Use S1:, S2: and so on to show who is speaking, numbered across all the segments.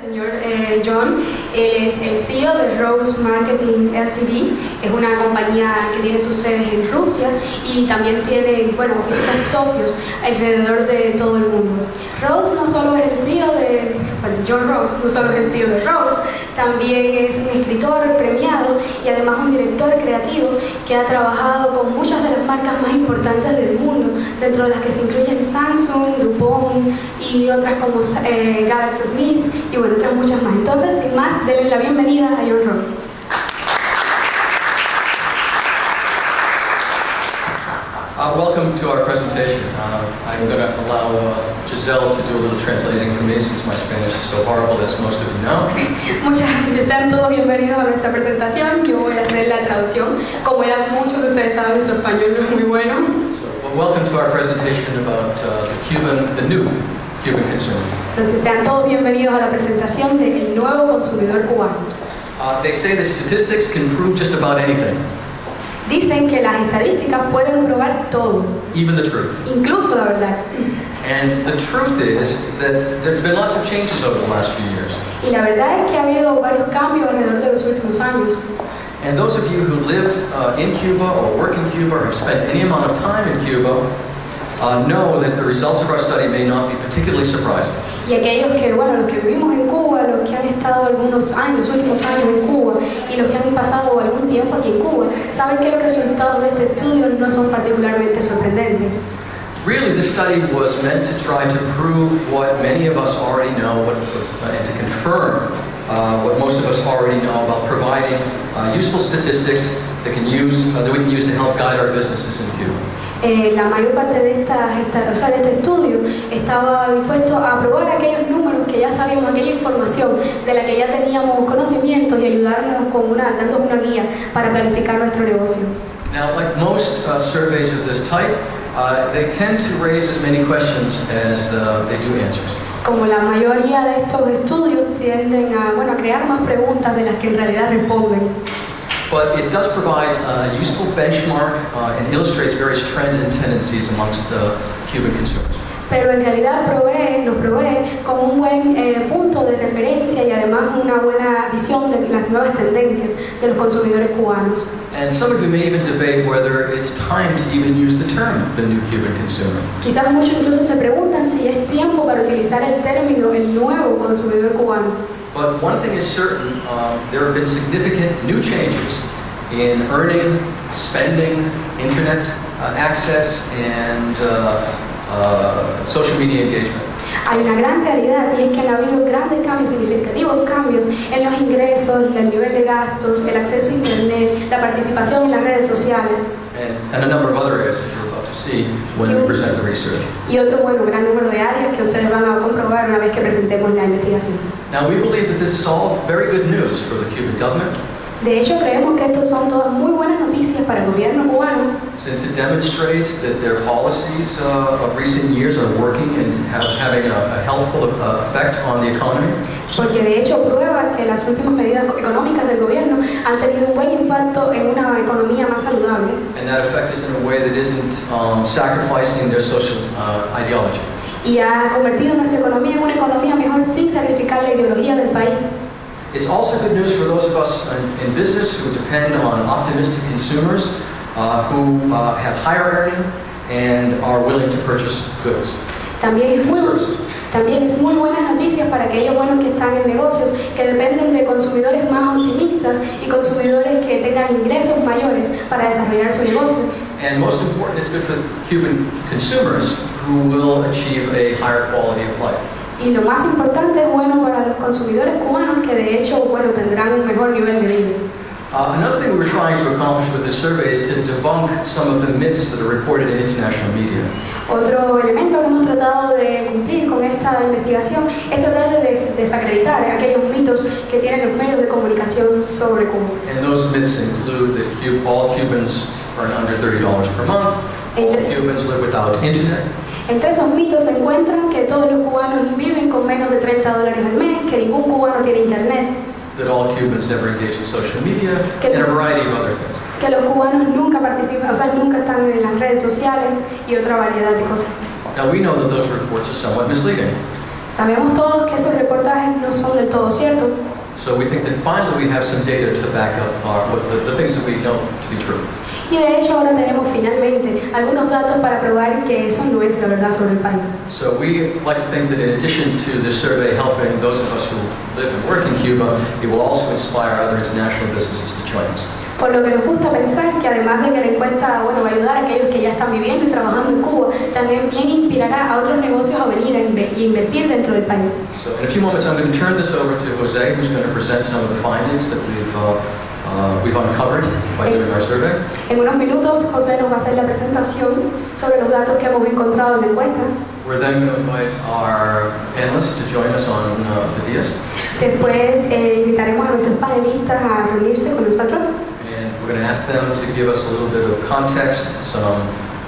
S1: señor John. Él es el CEO de Rose Marketing Ltd. Es una compañía que tiene sus sedes en Rusia y también tiene, oficinas y socios alrededor de todo el mundo. Rose no solo es el CEO John Rose no solo es el CEO de Rose, también es un escritor premiado y además un director creativo que ha trabajado con muchas de las marcas más importantes del mundo, dentro de las que se incluyen Samsung, DuPont y otras como Galaxy Smith y otras muchas más. Entonces, sin más, denle la bienvenida a John Rose.
S2: Welcome to our presentation. I'm going to allow Giselle to do a little translating for me since my Spanish is so horrible, as most of you know.
S1: Sean todos bienvenidos a nuestra presentación. Yo voy a hacer la traducción. Como ya muchos de ustedes saben, su español no es muy bueno.
S2: So, welcome to our presentation about the new Cuban consumer.
S1: Entonces, sean todos bienvenidos a la presentación del nuevo consumidor cubano.
S2: They say the statistics can prove just about anything.
S1: Dicen que las estadísticas pueden probar todo,
S2: even the truth.
S1: Incluso la verdad.
S2: And the truth is that there's been lots of changes over the last few years.
S1: Y la verdad es que ha habido varios cambios alrededor de los últimos años.
S2: And those of you who live in Cuba or work in Cuba or have spent any amount of time in Cuba know that the results of our study may not be particularly surprising.
S1: Y aquellos que, los que vivimos en Cuba, los que han estado algunos años, los últimos años en Cuba y los que han pasado algún tiempo aquí en Cuba, saben que los resultados de este estudio no son particularmente sorprendentes.
S2: Really, this study was meant to try to prove what many of us already know and to confirm what most of us already know about providing useful statistics that we can use to help guide our businesses in Cuba.
S1: La mayor parte de este estudio estaba dispuesto a probar aquellos números que ya sabíamos, aquella información de la que ya teníamos conocimientos y ayudarnos dándonos una guía para planificar nuestro negocio.
S2: Now, like most surveys of this type, they tend to raise as many questions as they do answers.
S1: Como la mayoría de estos estudios tienden a crear más preguntas de las que en realidad responden.
S2: But it does provide a useful benchmark and illustrates various trends and tendencies amongst the Cuban consumers.
S1: Pero en realidad nos provee con un buen punto de referencia y además una buena visión de las nuevas tendencias de los consumidores cubanos.
S2: And some of you may even debate whether it's time to even use the term the new Cuban consumer.
S1: Quizás muchos incluso se preguntan si es tiempo para utilizar el término el nuevo consumidor cubano.
S2: But one thing is certain, there have been significant new changes in earning, spending, internet access, and social media engagement.
S1: Hay una gran realidad y es que han habido grandes cambios, significativos cambios en los ingresos, el nivel de gastos, el acceso a internet, la participación en las redes sociales.
S2: And a number of other areas that you're about to see when we present the research.
S1: Y otro gran número de áreas que ustedes van a comprobar una vez que presentemos la investigación.
S2: Now we believe that this is all very good news for the Cuban government.
S1: De hecho, creemos que estos son todas muy buenas noticias para el gobierno cubano.
S2: Since it demonstrates that their policies of recent years are working and having a helpful effect on the economy.
S1: Porque de hecho prueba que las últimas medidas económicas del gobierno han tenido un buen impacto en una economía más saludable.
S2: And that effect is in a way that isn't sacrificing their social ideology.
S1: Y ha convertido nuestra economía en una economía mejor sin sacrificar la ideología del país.
S2: It's also good news for those of us in business who depend on optimistic consumers who have higher earning and are willing to purchase goods.
S1: También es muy buenas noticias para aquellos que están en negocios que dependen de consumidores más optimistas y consumidores que tengan ingresos mayores para desarrollar su negocio.
S2: And most important, it's good for Cuban consumers who will achieve a higher quality of life.
S1: Y lo más importante es bueno para los consumidores cubanos que de hecho tendrán un mejor nivel de vida.
S2: Another thing we were trying to accomplish with this survey is to debunk some of the myths that are reported in international media.
S1: Otro elemento que hemos tratado de cumplir con esta investigación es tratar de desacreditar aquellos mitos que tienen los medios de comunicación sobre Cuba.
S2: And those myths include that all Cubans earn under $30 per month, all Cubans live without internet.
S1: Entre esos mitos se encuentran que todos los cubanos viven con menos de $30 al mes, que ningún cubano tiene internet.
S2: That all Cubans never engage in social media, and a variety of other things.
S1: Que los cubanos nunca participan, nunca están en las redes sociales y otra variedad de cosas.
S2: Now we know that those reports are somewhat misleading.
S1: Sabemos todos que esos reportajes no son del todo ciertos.
S2: So we think that finally we have some data to back up the things that we know to be true.
S1: Y de hecho ahora tenemos finalmente algunos datos para probar que eso no es la verdad sobre el país.
S2: So we like to think that in addition to this survey helping those of us who live and work in Cuba, it will also inspire other international businesses to join us.
S1: Por lo que nos gusta pensar que además de que la encuesta va a ayudar a aquellos que ya están viviendo y trabajando en Cuba, también bien inspirará a otros negocios a venir a invertir dentro del país.
S2: So in a few moments I'm going to turn this over to Jose, who's going to present some of the findings that we've uncovered by doing our survey.
S1: En unos minutos José nos va a hacer la presentación sobre los datos que hemos encontrado en la encuesta.
S2: We're then going to invite our panelists to join us on the dais.
S1: Después invitaremos a nuestros panelistas a reunirse con nosotros.
S2: And we're going to ask them to give us a little bit of context, some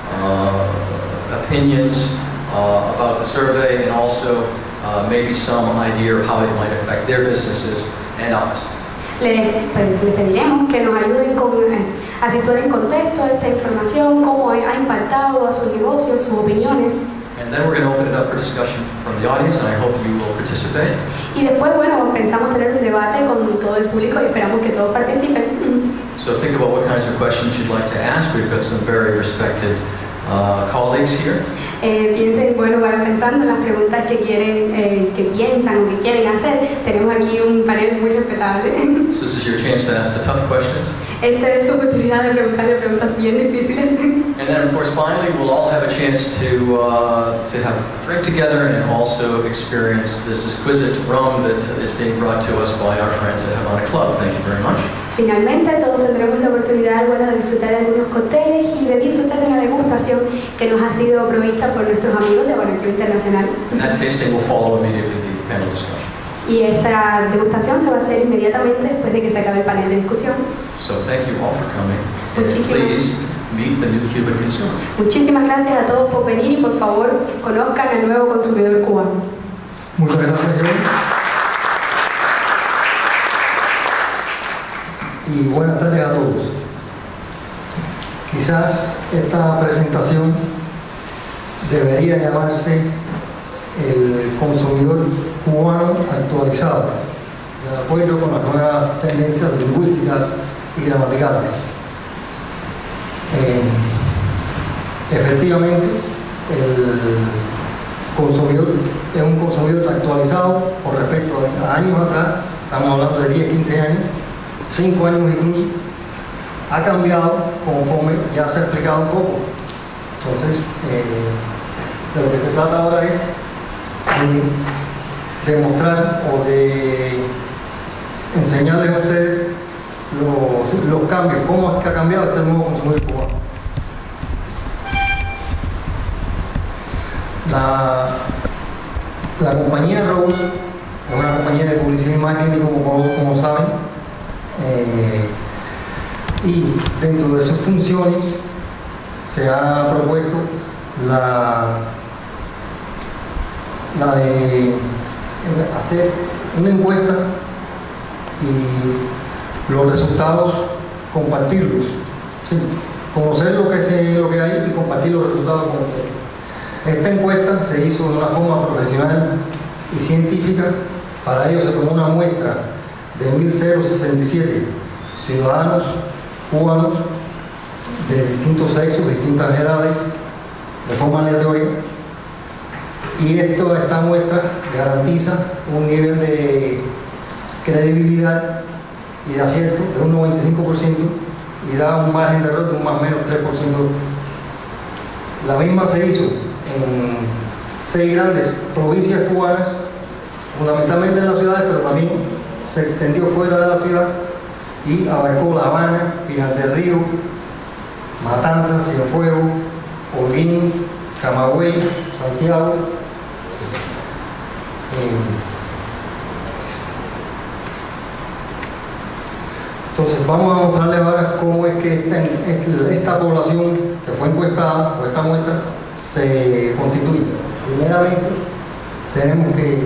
S2: opinions about the survey, and also maybe some idea of how it might affect their businesses and ours.
S1: Le pediremos que nos ayuden a situar en contexto esta información, cómo ha impactado a sus negocios, sus opiniones.
S2: And then we're going to open it up for discussion from the audience, and I hope you will participate.
S1: Y después, bueno, pensamos tener un debate con todo el público y esperamos que todos participen.
S2: So think about what kinds of questions you'd like to ask. We've got some very respected colleagues here.
S1: Piensen, bueno, vayan pensando en las preguntas que piensan o que quieren hacer. Tenemos aquí un panel muy respetable.
S2: So this is your chance to ask the tough questions.
S1: Esta es su oportunidad de preguntarle preguntas bien difíciles.
S2: And then, of course, finally, we'll all have a chance to have a drink together and also experience this exquisite rum that is being brought to us by our friends at Havana Club. Thank you very much.
S1: Finalmente, todos tendremos la oportunidad, bueno, de disfrutar de algunos cócteles y de disfrutar de la degustación que nos ha sido provista por nuestros amigos de Havana Club Internacional.
S2: And that tasting will follow immediately the panel discussion.
S1: Y esa degustación se va a hacer inmediatamente después de que se acabe el panel de discusión.
S2: So thank you all for coming. And please meet the new Cuban consumer.
S1: Muchísimas gracias a todos por venir y por favor conozcan al nuevo consumidor cubano.
S3: Muchas gracias, John. Y buenas tardes a todos. Quizás esta presentación debería llamarse el consumidor cubano actualizado, de acuerdo con las nuevas tendencias lingüísticas y gramaticales. Efectivamente, el consumidor es un consumidor actualizado con respecto a años atrás, estamos hablando de 10, 15 años, 5 años incluso, ha cambiado conforme ya se ha explicado un poco. Entonces, de lo que se trata ahora es de demostrar o de enseñarles a ustedes los cambios, cómo es que ha cambiado este nuevo consumidor cubano. La compañía Rose es una compañía de publicidad y marketing, como saben, y dentro de sus funciones se ha propuesto la de hacer una encuesta y los resultados compartirlos, ¿sí? Conocer lo que hay y compartir los resultados con ustedes. Esta encuesta se hizo de una forma profesional y científica. Para ello se tomó una muestra de 1.067 ciudadanos cubanos de distintos sexos, distintas edades, de forma aleatoria. Y esta muestra garantiza un nivel de credibilidad y de acierto de un 95% y da un margen de error de un más o menos 3%. La misma se hizo en 6 grandes provincias cubanas, fundamentalmente en las ciudades, pero también se extendió fuera de la ciudad y abarcó La Habana, Pinar del Río, Matanzas, Cienfuegos, Holguín, Camagüey, Santiago. Entonces vamos a mostrarles ahora cómo es que esta población que fue encuestada, o esta muestra, se constituye. Primeramente, tenemos que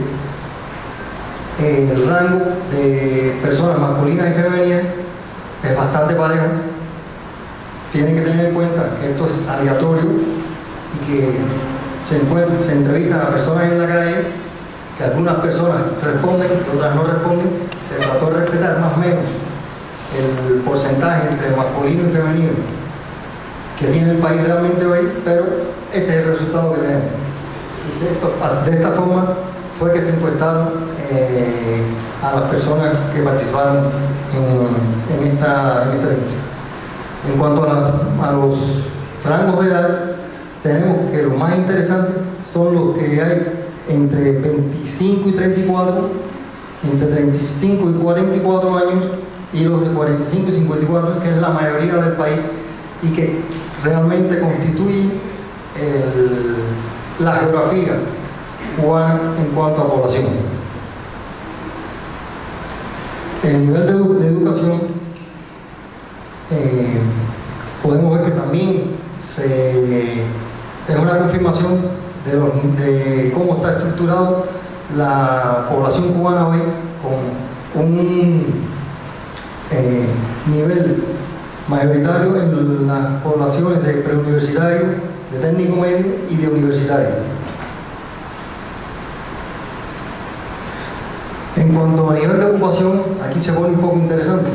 S3: el rango de personas masculinas y femeninas es bastante parejo. Tienen que tener en cuenta que esto es aleatorio y que se entrevistan a personas en la calle que algunas personas responden, que otras no responden, se trató de respetar más o menos el porcentaje entre masculino y femenino que tiene el país realmente hoy, pero este es el resultado que tenemos. De esta forma fue que se encuestaron a las personas que participaron en esta denuncia. En cuanto a los rangos de edad, tenemos que los más interesantes son los que hay entre 25 y 34, entre 35 y 44 años, y los de 45 y 54, que es la mayoría del país y que realmente constituye la geografía cubana en cuanto a población. El nivel de educación, podemos ver que también es una confirmación de cómo está estructurado la población cubana hoy, con un nivel mayoritario en las poblaciones de preuniversitario, de técnico medio y de universitario. En cuanto a nivel de ocupación, aquí se pone un poco interesante.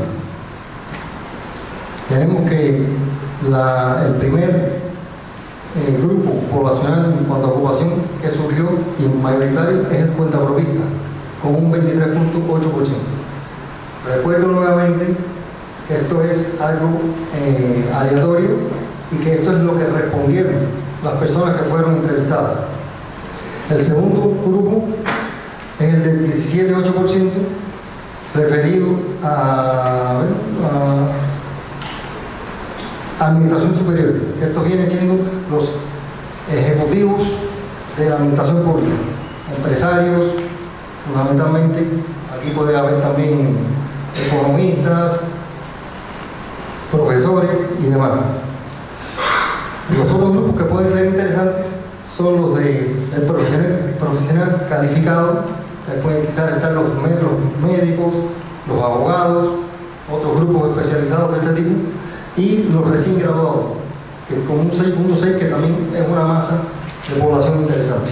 S3: Tenemos que el primer grupo poblacional en cuanto a ocupación que surgió y mayoritario es el cuentapropista, con un 23.8%. Recuerdo nuevamente que esto es algo aleatorio y que esto es lo que respondieron las personas que fueron entrevistadas. El segundo grupo es el del 17.8%, referido a administración superior. Estos vienen siendo los ejecutivos de la administración pública, empresarios, fundamentalmente. Aquí puede haber también economistas, profesores y demás. Los otros grupos que pueden ser interesantes son los del profesional calificado, que pueden quizás estar los médicos, los abogados, otros grupos especializados de este tipo, y los recién graduados, que con un 6.6, que también es una masa de población interesante.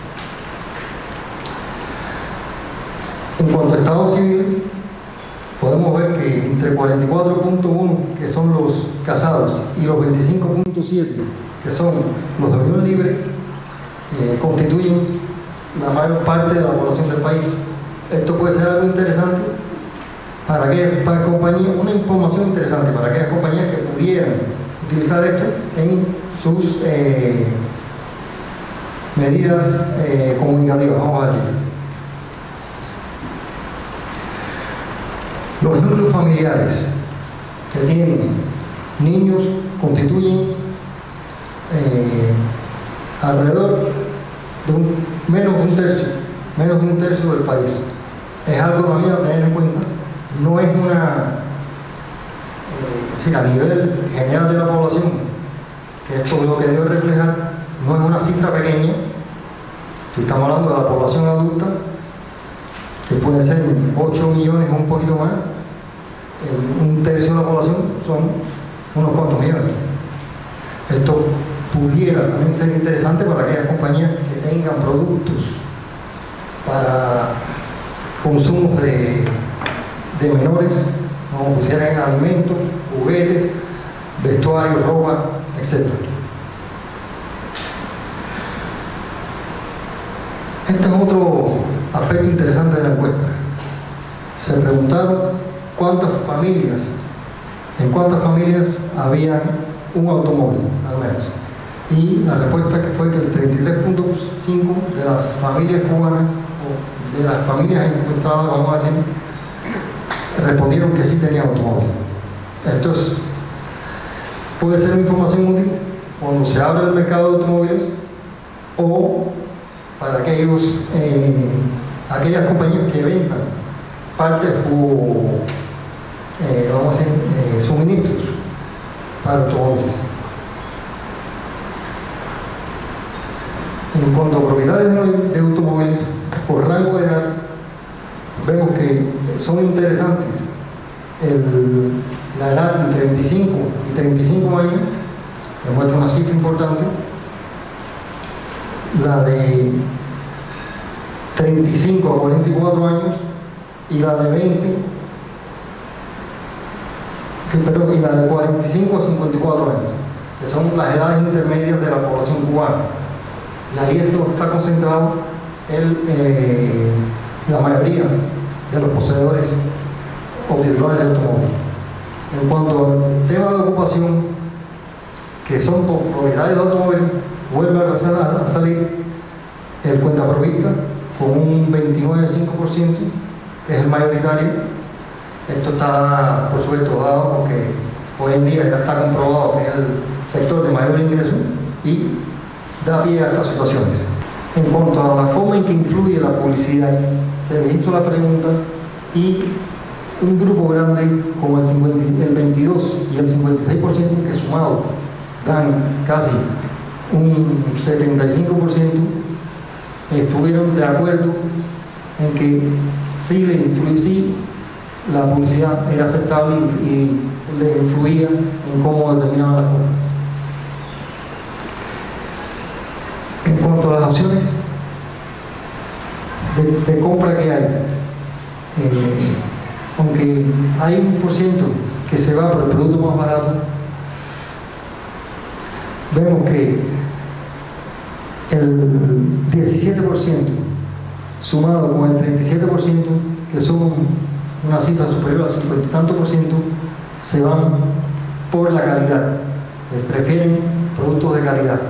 S3: En cuanto a estado civil, podemos ver que entre 44.1, que son los casados, y los 25.7, que son los de unión libre, constituyen la mayor parte de la población del país. Esto puede ser algo interesante para aquellas compañías, una información interesante para aquellas compañías que pudieran utilizar esto en sus medidas comunicativas, vamos a decir. Los núcleos familiares que tienen niños constituyen alrededor de menos de un tercio del país. Es algo también a tener en cuenta. No es a nivel general de la población, que esto es lo que debe reflejar, no es una cifra pequeña. Si estamos hablando de la población adulta, que puede ser 8 millones o un poquito más, un tercio de la población son unos cuantos millones. Esto pudiera también ser interesante para aquellas compañías que tengan productos para consumos de menores, como pusieran alimentos, juguetes, vestuario, ropa, etc. Este es otro aspecto interesante de la encuesta. Se preguntaron en cuántas familias había un automóvil, al menos. Y la respuesta que fue que el 33.5 de las familias cubanas, o de las familias encuestadas, vamos a decir, respondieron que sí tenían automóvil. Esto puede ser una información útil cuando se abre el mercado de automóviles o para aquellas compañías que vendan partes o vamos a decir, suministros para automóviles. En cuanto a propietarios de automóviles, por rango de edad, vemos que son interesantes la edad entre 25 y 35 años, que muestra una cifra importante. La de 35 a 44 años y la de 20, y la de 45 a 54 años, que son las edades intermedias de la población cubana. Y ahí es donde está concentrado la mayoría de los poseedores o titulares de automóviles. En cuanto al tema de ocupación, que son propietarios de automóviles, vuelve a salir el cuentaprovista con un 29,5%, que es el mayoritario. Esto está, por supuesto, dado porque hoy en día ya está comprobado que es el sector de mayor ingreso y da pie a estas situaciones. En cuanto a la forma en que influye la publicidad, se le hizo la pregunta y un grupo grande como el 22 y el 56%, que sumado dan casi un 75%, estuvieron de acuerdo en que sí la publicidad era aceptable y le influía en cómo determinaban las compras. En cuanto a las opciones de compra que hay, aunque hay un por ciento que se va por el producto más barato, vemos que el 17% sumado con el 37%, que son una cifra superior al 50 y tanto %, se van por la calidad, les prefieren productos de calidad.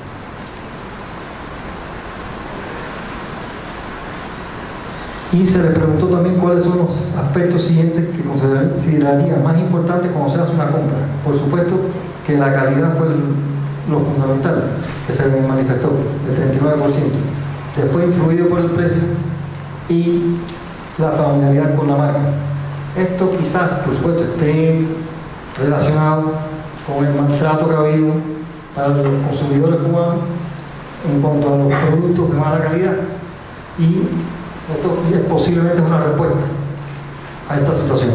S3: Y se les preguntó también cuáles son los aspectos siguientes que consideraría más importantes cuando se hace una compra. Por supuesto que la calidad fue lo fundamental que se manifestó, del 39%. Después influido por el precio y la familiaridad con la marca. Esto quizás, por supuesto, esté relacionado con el maltrato que ha habido para los consumidores cubanos en cuanto a los productos de mala calidad, y esto es posiblemente una respuesta a esta situación.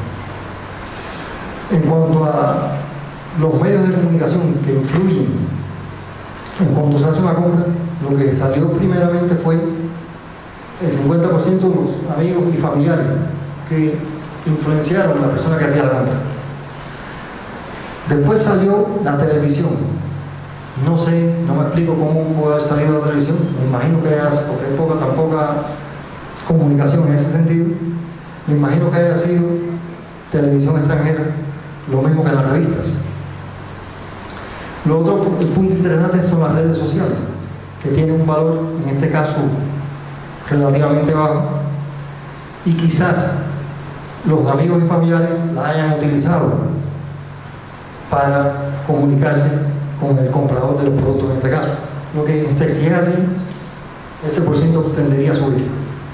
S3: En cuanto a los medios de comunicación que influyen en cuanto se hace una compra, lo que salió primeramente fue el 50% de los amigos y familiares que influenciaron a la persona que hacía la compra. Después salió la televisión. No sé, no me explico cómo puede haber salido la televisión. Me imagino que porque hay tan poca comunicación en ese sentido, me imagino que haya sido televisión extranjera, lo mismo que las revistas. Lo otro, el punto interesante, son las redes sociales, que tienen un valor, en este caso, relativamente bajo, y quizás los amigos y familiares la hayan utilizado para comunicarse con el comprador de los productos en este caso. Lo que si es así, ese por ciento tendería a subir.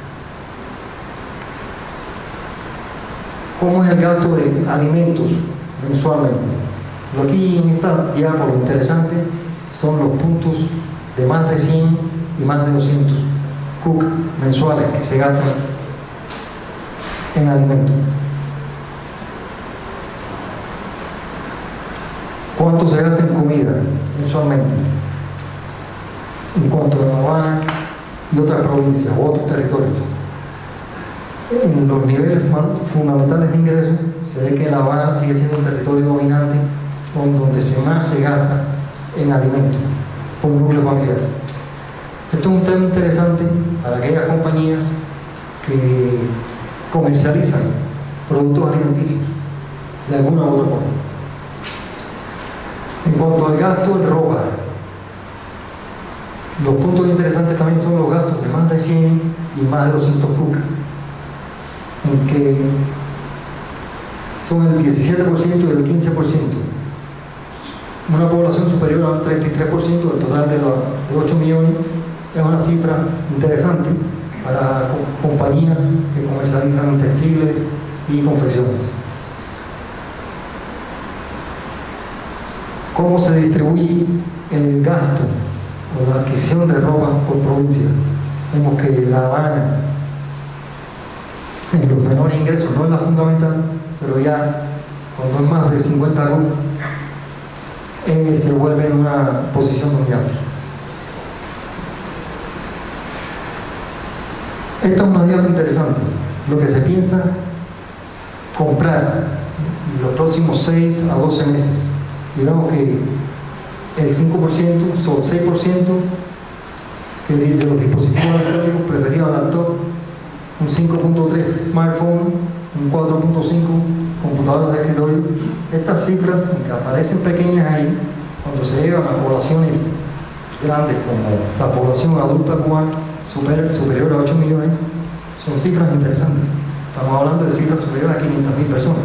S3: ¿Cómo es el gasto de alimentos mensualmente? Lo aquí en esta diapo, lo interesante son los puntos de más de 100 y más de 200 CUC mensuales que se gastan en alimentos. ¿Cuánto se gasta en comida mensualmente? En cuanto a La Habana y otras provincias o otros territorios. En los niveles fundamentales de ingresos se ve que La Habana sigue siendo un territorio dominante donde más se gasta en alimentos por núcleo familiar. Esto es un tema interesante para aquellas compañías que comercializan productos alimenticios de alguna u otra forma. En cuanto al gasto en ropa, los puntos interesantes también son los gastos de más de 100 y más de 200 CUC, en que son el 17% y el 15%. Una población superior al 33% del total de los 8 millones es una cifra interesante para compañías que comercializan textiles y confecciones. ¿Cómo se distribuye el gasto o la adquisición de ropa por provincia? Vemos que La Habana, en los menores ingresos, no es la fundamental, pero ya cuando es más de 50 CUC, se vuelve en una posición dominante. Esto es una diapositiva interesante. Lo que se piensa comprar en los próximos 6 a 12 meses. Digamos que el 5%, o 6% que de los dispositivos electrónicos preferidos al laptop, un 5.3 smartphone, un 4.5 computadoras de escritorio. Estas cifras, que aparecen pequeñas ahí, cuando se llevan a poblaciones grandes como la población adulta cubana superior a 8 millones, son cifras interesantes. Estamos hablando de cifras superiores a 500.000 personas.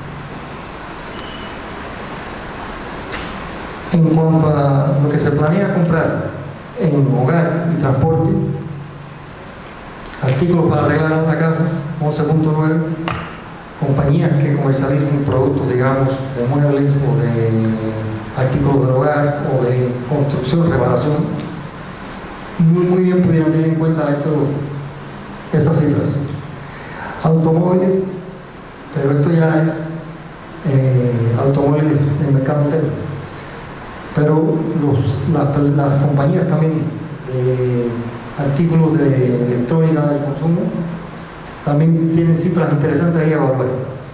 S3: En cuanto a lo que se planea comprar en hogar y transporte, artículos para arreglar la casa, 11.9, compañías que comercialicen productos, digamos, de muebles o de artículos del hogar o de construcción, reparación, muy bien pudieran tener en cuenta esas cifras. Automóviles, pero esto ya es automóviles del mercado interno. Pero las compañías también de artículos de electrónica de consumo también tienen cifras interesantes ahí a evaluar.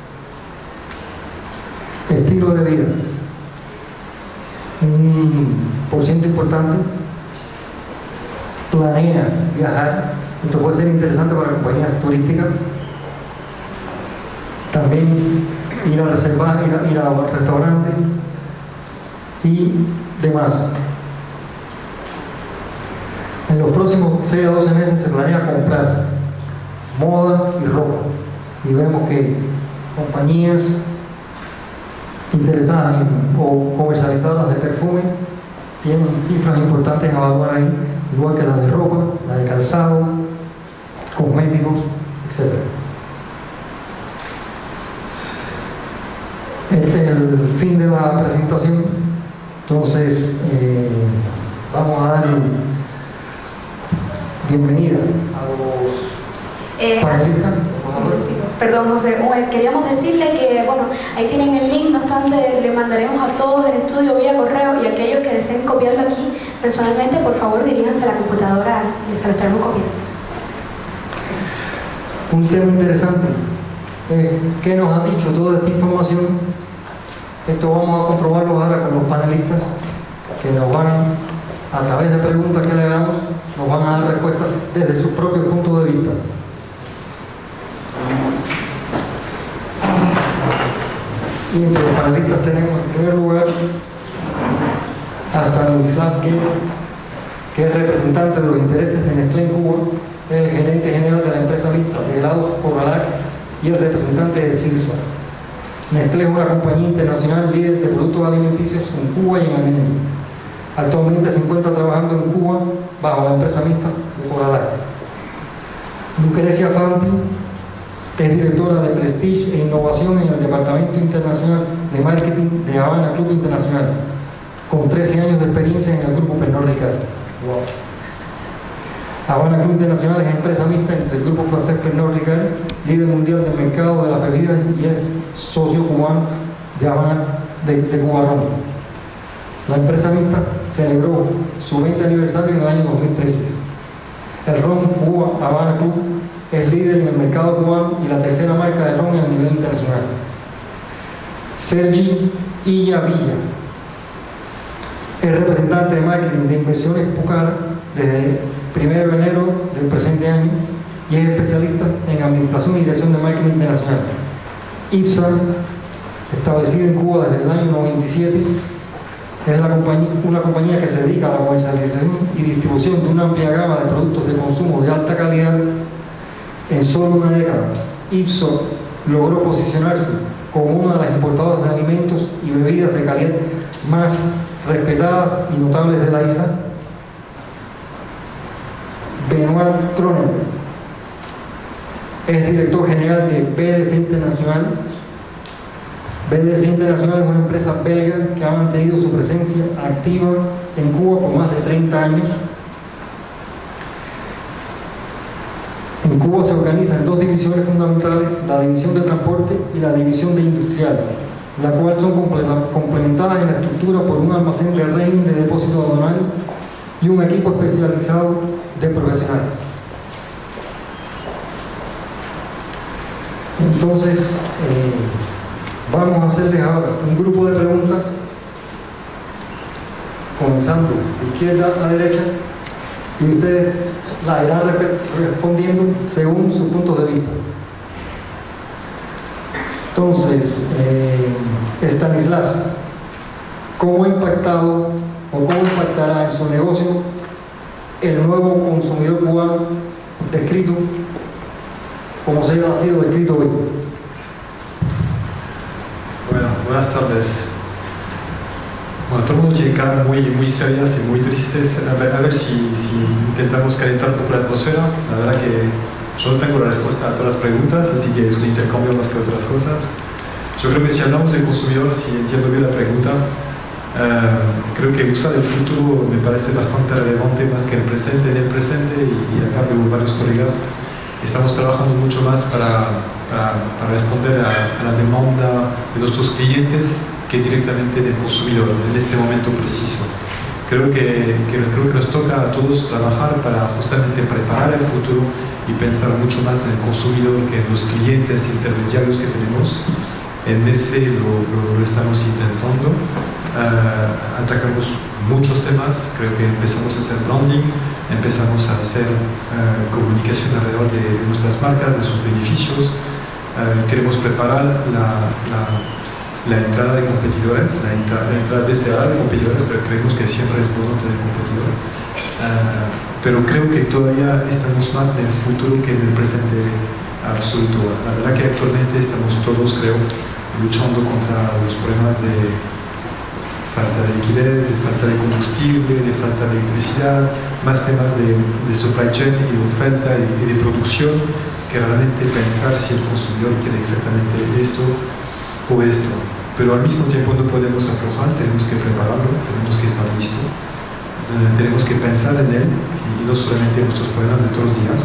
S3: Estilo de vida, un porcentaje importante. Planea viajar, esto puede ser interesante para compañías turísticas. También ir a reservar, ir a restaurantes y demás. En los próximos 6 a 12 meses se planea comprar moda y ropa, y vemos que compañías interesadas o comercializadoras de perfume tienen cifras importantes a evaluar ahí, igual que las de ropa, la de calzado, cosméticos, etc. Este es el fin de la presentación. Entonces, vamos a dar bienvenida a los panelistas.
S1: Perdón, José, queríamos decirle que, bueno, ahí tienen el link, no obstante, le mandaremos a todos el estudio vía correo, y aquellos que deseen copiarlo aquí personalmente, por favor, diríjanse a la computadora y se lo estaremos copiando.
S3: Un tema interesante, ¿qué nos ha dicho toda esta información? Esto vamos a comprobarlo ahora con los panelistas, que nos van, a través de preguntas que le hagamos, nos van a dar respuestas desde su propio punto de vista. Y entre los panelistas tenemos en primer lugar a Stanislav Gil, que es representante de los intereses de Nestlé en Cuba, el gerente general de la empresa mixta de helados Coralac y el representante de CIRSA. Nestlé es una compañía internacional líder de productos alimenticios en Cuba y en el mundo. Actualmente se encuentra trabajando en Cuba bajo la empresa mixta de Coralac. Lucrecia Fanti es directora de Prestige e Innovación en el Departamento Internacional de Marketing de Habana Club Internacional, con 13 años de experiencia en el grupo Pernod Ricard. Wow. Habana Club Internacional es empresa mixta entre el grupo francés Pernod Ricard, líder mundial del mercado de las bebidas, y es socio cubano de Habana de Cuba Ron. La empresa mixta celebró su 20 aniversario en el año 2013. El ron Cuba Habana Club es líder en el mercado cubano y la tercera marca de ron a nivel internacional. Sergi Illa Villa es representante de marketing de Inversiones Pucara desde 1 de enero del presente año y es especialista en administración y dirección de marketing internacional. IPSA, establecida en Cuba desde el año 97, es una compañía que se dedica a la comercialización y distribución de una amplia gama de productos de consumo de alta calidad. En solo una década, IPSO logró posicionarse como una de las importadoras de alimentos y bebidas de calidad más respetadas y notables de la isla. Benoit Cronenberg es director general de BDC Internacional. BDC Internacional es una empresa belga que ha mantenido su presencia activa en Cuba por más de 30 años. En Cuba se organiza en dos divisiones fundamentales, la división de transporte y la división de industrial, la cual son complementadas en la estructura por un almacén de régimen de depósito aduanal y un equipo especializado de profesionales. Entonces, vamos a hacerles ahora un grupo de preguntas, comenzando de izquierda a derecha, y ustedes las irán respondiendo según sus puntos de vista. Entonces, Stanislas, ¿cómo ha impactado o cómo impactará en su negocio el nuevo consumidor cubano descrito como se ha sido descrito hoy?
S4: Bueno, buenas tardes. Bueno, todo el mundo tiene caras muy serias y muy tristes. A ver si intentamos calentar un poco la atmósfera. La verdad que yo no tengo la respuesta a todas las preguntas, así que es un intercambio más que otras cosas. Yo creo que si hablamos de consumidores, si entiendo bien la pregunta, creo que usar el futuro me parece bastante relevante más que el presente. En el presente, y acá veo varios colegas, estamos trabajando mucho más para responder a la demanda de nuestros clientes que directamente del consumidor en este momento preciso. Creo que nos toca a todos trabajar para justamente preparar el futuro y pensar mucho más en el consumidor que en los clientes intermediarios que tenemos. En Nestlé lo estamos intentando. Atacamos muchos temas. Creo que empezamos a hacer branding, empezamos a hacer comunicación alrededor de nuestras marcas, de sus beneficios. Queremos preparar la entrada de competidores, la entrada deseada de competidores, pero creemos que siempre es bueno tener competidores. Pero creo que todavía estamos más en el futuro que en el presente absoluto. La verdad que actualmente estamos todos, creo, luchando contra los problemas de falta de liquidez, de falta de combustible, de falta de electricidad, más temas de supply chain y de oferta y de producción, que realmente pensar si el consumidor quiere exactamente esto o esto. Pero al mismo tiempo no podemos aflojar, tenemos que prepararlo, tenemos que estar listos, tenemos que pensar en él y no solamente en nuestros problemas de todos los días.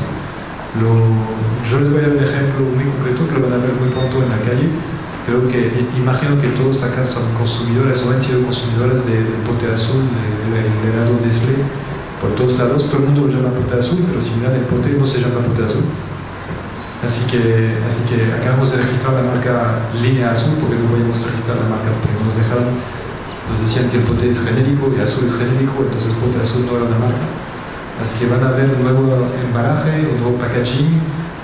S4: Yo les voy a dar un ejemplo muy concreto que lo van a ver muy pronto en la calle. Creo que, imagino que todos acá son consumidores o han sido consumidores del pote azul, del helado Nestlé, por todos lados. Todo el mundo lo llama pote azul, pero si miran el pote no se llama pote azul. Así que acabamos de registrar la marca Línea Azul porque no podíamos registrar la marca porque nos decían que el pote es genérico y azul es genérico, entonces pote azul no era una marca. Así que van a ver un nuevo embalaje, un nuevo packaging,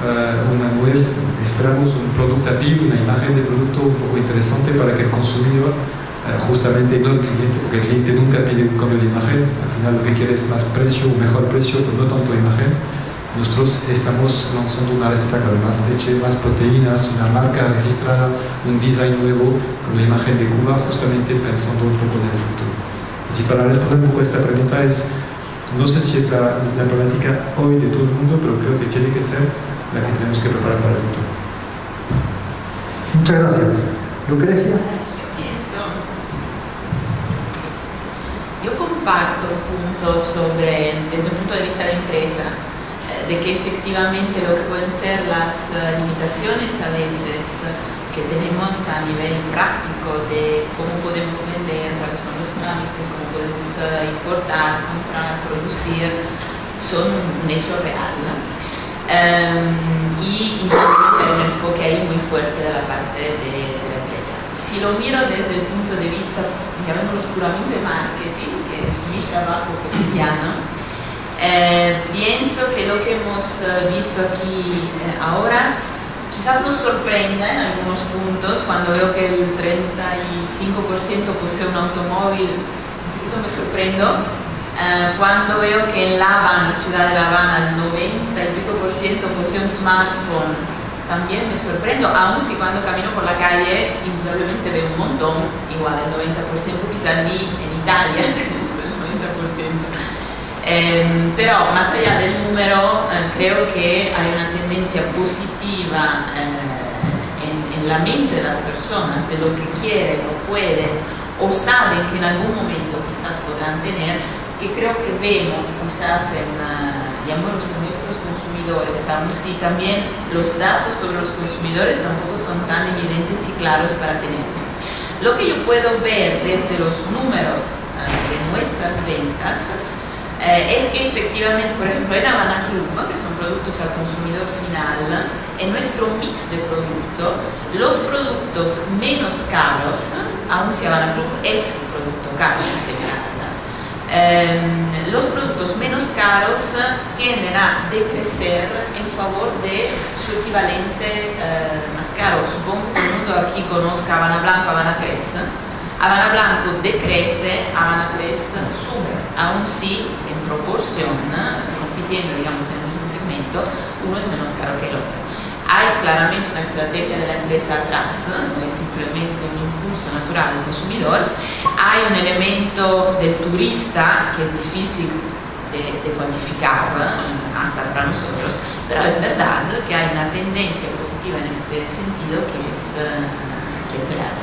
S4: esperamos un producto appeal, una imagen de producto un poco interesante para que el consumidor, justamente no el cliente, porque el cliente nunca pide un cambio de imagen, al final lo que quiere es más precio, un mejor precio, pero no tanto imagen. Nosotros estamos lanzando una receta con más leche, más proteínas, una marca registrada, un design nuevo con la imagen de Cuba, justamente pensando un poco en el futuro. Así para responder un poco a esta pregunta no sé si es la problemática hoy de todo el mundo, pero creo que tiene que ser la que tenemos que preparar para el futuro.
S3: Muchas gracias. Lucrecia.
S5: Yo comparto el punto desde un punto de vista de empresa, de que efectivamente lo que pueden ser las limitaciones a veces que tenemos a nivel práctico de cómo podemos vender, cuáles son los trámites, cómo podemos importar, comprar, producir, son un hecho real. Y hay un enfoque ahí muy fuerte de la parte de la empresa. Si lo miro desde el punto de vista, llamémoslo puramente marketing, que es mi trabajo cotidiano, pienso que lo que hemos visto aquí ahora quizás nos sorprenda en algunos puntos. Cuando veo que el 35% posee un automóvil, un poquito me sorprendo. Cuando veo que en La Habana, ciudad de La Habana, el 90% y pico posee un smartphone, también me sorprendo, aun si cuando camino por la calle indudablemente veo un montón, igual el 90% quizás ni en Italia tenemos el 90%. Pero más allá del número, creo que hay una tendencia positiva en la mente de las personas de lo que quieren o pueden o saben que en algún momento quizás podrán tener, que creo que vemos quizás llamémoslos en nuestros consumidores, aun si también los datos sobre los consumidores tampoco son tan evidentes y claros para tenerlos. Lo que yo puedo ver desde los números de nuestras ventas es que efectivamente, por ejemplo, en Habana Club, ¿no?, que son productos al consumidor final, en nuestro mix de producto, los productos menos caros, aun si Habana Club es un producto caro en general, los productos menos caros tienden a decrecer en favor de su equivalente más caro. Supongo que todo el mundo aquí conozca Habana Blanco, Habana 3. Habana Blanco decrece, Habana 3 sube, aun si en proporción, compitiendo digamos en el mismo segmento, uno es menos caro que el otro. Hay claramente una estrategia de la empresa atrás, no es simplemente un impulso natural del consumidor. Hay un elemento del turista que es difícil de cuantificar hasta para nosotros, pero es verdad que hay una tendencia positiva en este sentido que es real.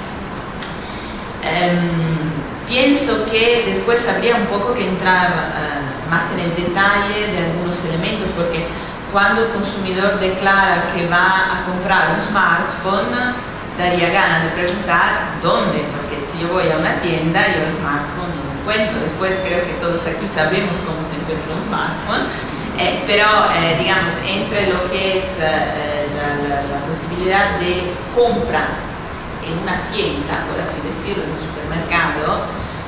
S5: Pienso que después habría un poco que entrar más en el detalle de algunos elementos, porque cuando el consumidor declara que va a comprar un smartphone, daría ganas de preguntar dónde, porque si yo voy a una tienda yo el smartphone no lo encuentro. Después creo que todos aquí sabemos cómo se encuentra un smartphone, pero digamos, entre lo que es la posibilidad de compra en una tienda, por así decirlo, en un supermercado,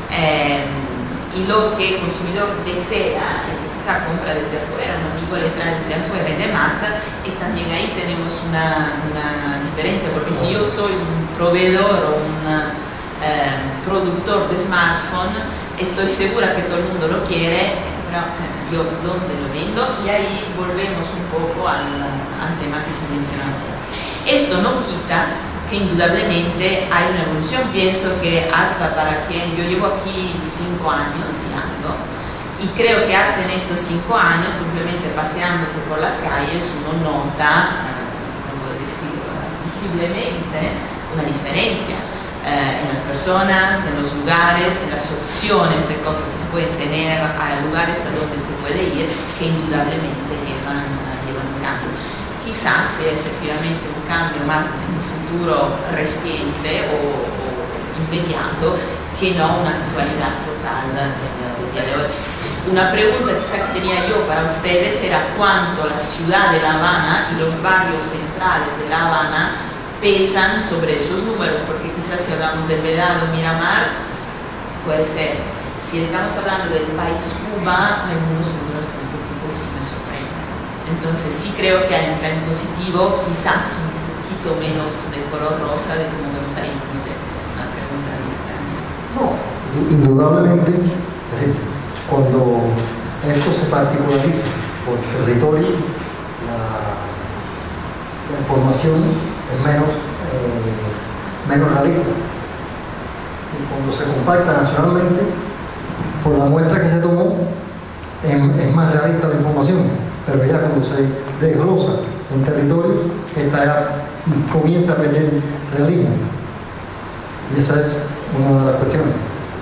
S5: y lo que el consumidor desea, quizá compra desde afuera, un amigo le trae desde afuera y demás, y también ahí tenemos una diferencia, porque si yo soy un proveedor o un productor de smartphone, estoy segura que todo el mundo lo quiere, pero yo dónde lo vendo, y ahí volvemos un poco al tema que se mencionaba. Esto no quita que indudablemente hay una evolución. Pienso que hasta para quien, yo llevo aquí 5 años y ando, y creo que hasta en estos 5 años, simplemente paseándose por las calles, uno nota, como decirlo, visiblemente una diferencia en las personas, en los lugares, en las opciones de cosas que se pueden tener, a lugares a donde se puede ir, que indudablemente llevan un cambio. Quizás sea efectivamente un cambio más en un futuro reciente o inmediato, que no una actualidad total del día de hoy. Una pregunta quizá que tenía yo para ustedes era cuánto la ciudad de La Habana y los barrios centrales de La Habana pesan sobre esos números, porque quizás si hablamos del Vedado, Miramar, puede ser. Si estamos hablando del país Cuba, hay unos números que un poquito sí me sorprenden. Entonces sí creo que hay un tren positivo, quizás un poquito menos de color rosa de como vemos ahí. No sé, es una pregunta directa.
S3: No, indudablemente, es decir, cuando esto se particulariza por territorio, la información es menos realista. Y cuando se compacta nacionalmente, por la muestra que se tomó, es más realista la información. Pero ya cuando se desglosa en territorios, esta ya comienza a perder realismo. Y esa es una de las cuestiones.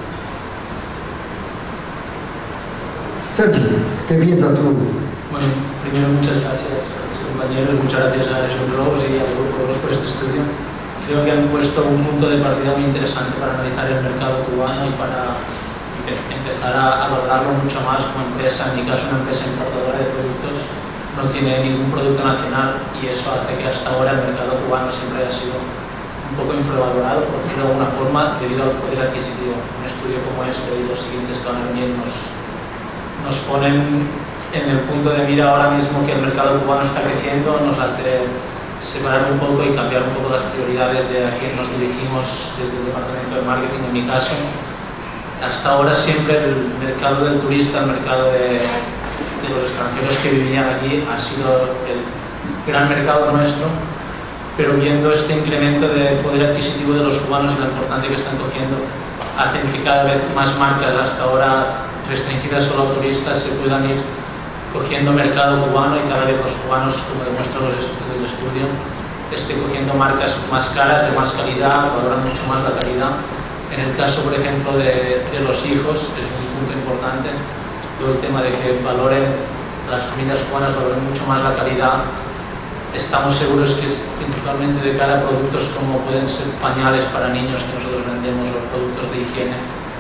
S3: Sergio, ¿qué piensas tú?
S6: Bueno, primero muchas gracias a los compañeros, muchas gracias a Ereson Rose y al Grupo Rose por este estudio. Creo que han puesto un punto de partida muy interesante para analizar el mercado cubano y para empezar a valorarlo mucho más como empresa. En mi caso, una empresa importadora de productos no tiene ningún producto nacional y eso hace que hasta ahora el mercado cubano siempre haya sido un poco infravalorado, por decirlo de alguna forma, debido al poder adquisitivo. Un estudio como este y los siguientes que van a venir nos ponen en el punto de mira ahora mismo que el mercado cubano está creciendo, nos hace separar un poco y cambiar un poco las prioridades de a quién nos dirigimos desde el departamento de marketing. En mi caso, hasta ahora siempre el mercado del turista, el mercado de los extranjeros que vivían aquí ha sido el gran mercado nuestro, pero viendo este incremento de poder adquisitivo de los cubanos y la importancia que están cogiendo, hacen que cada vez más marcas hasta ahora restringidas solo a turistas se puedan ir cogiendo mercado cubano y cada vez los cubanos, como demuestran los estudios del estudio, estén cogiendo marcas más caras, de más calidad, valoran mucho más la calidad. En el caso, por ejemplo, de los hijos, es un punto importante, todo el tema de que las familias cubanas valoren mucho más la calidad. Estamos seguros que es principalmente de cara a productos como pueden ser pañales para niños que nosotros vendemos, los productos de higiene,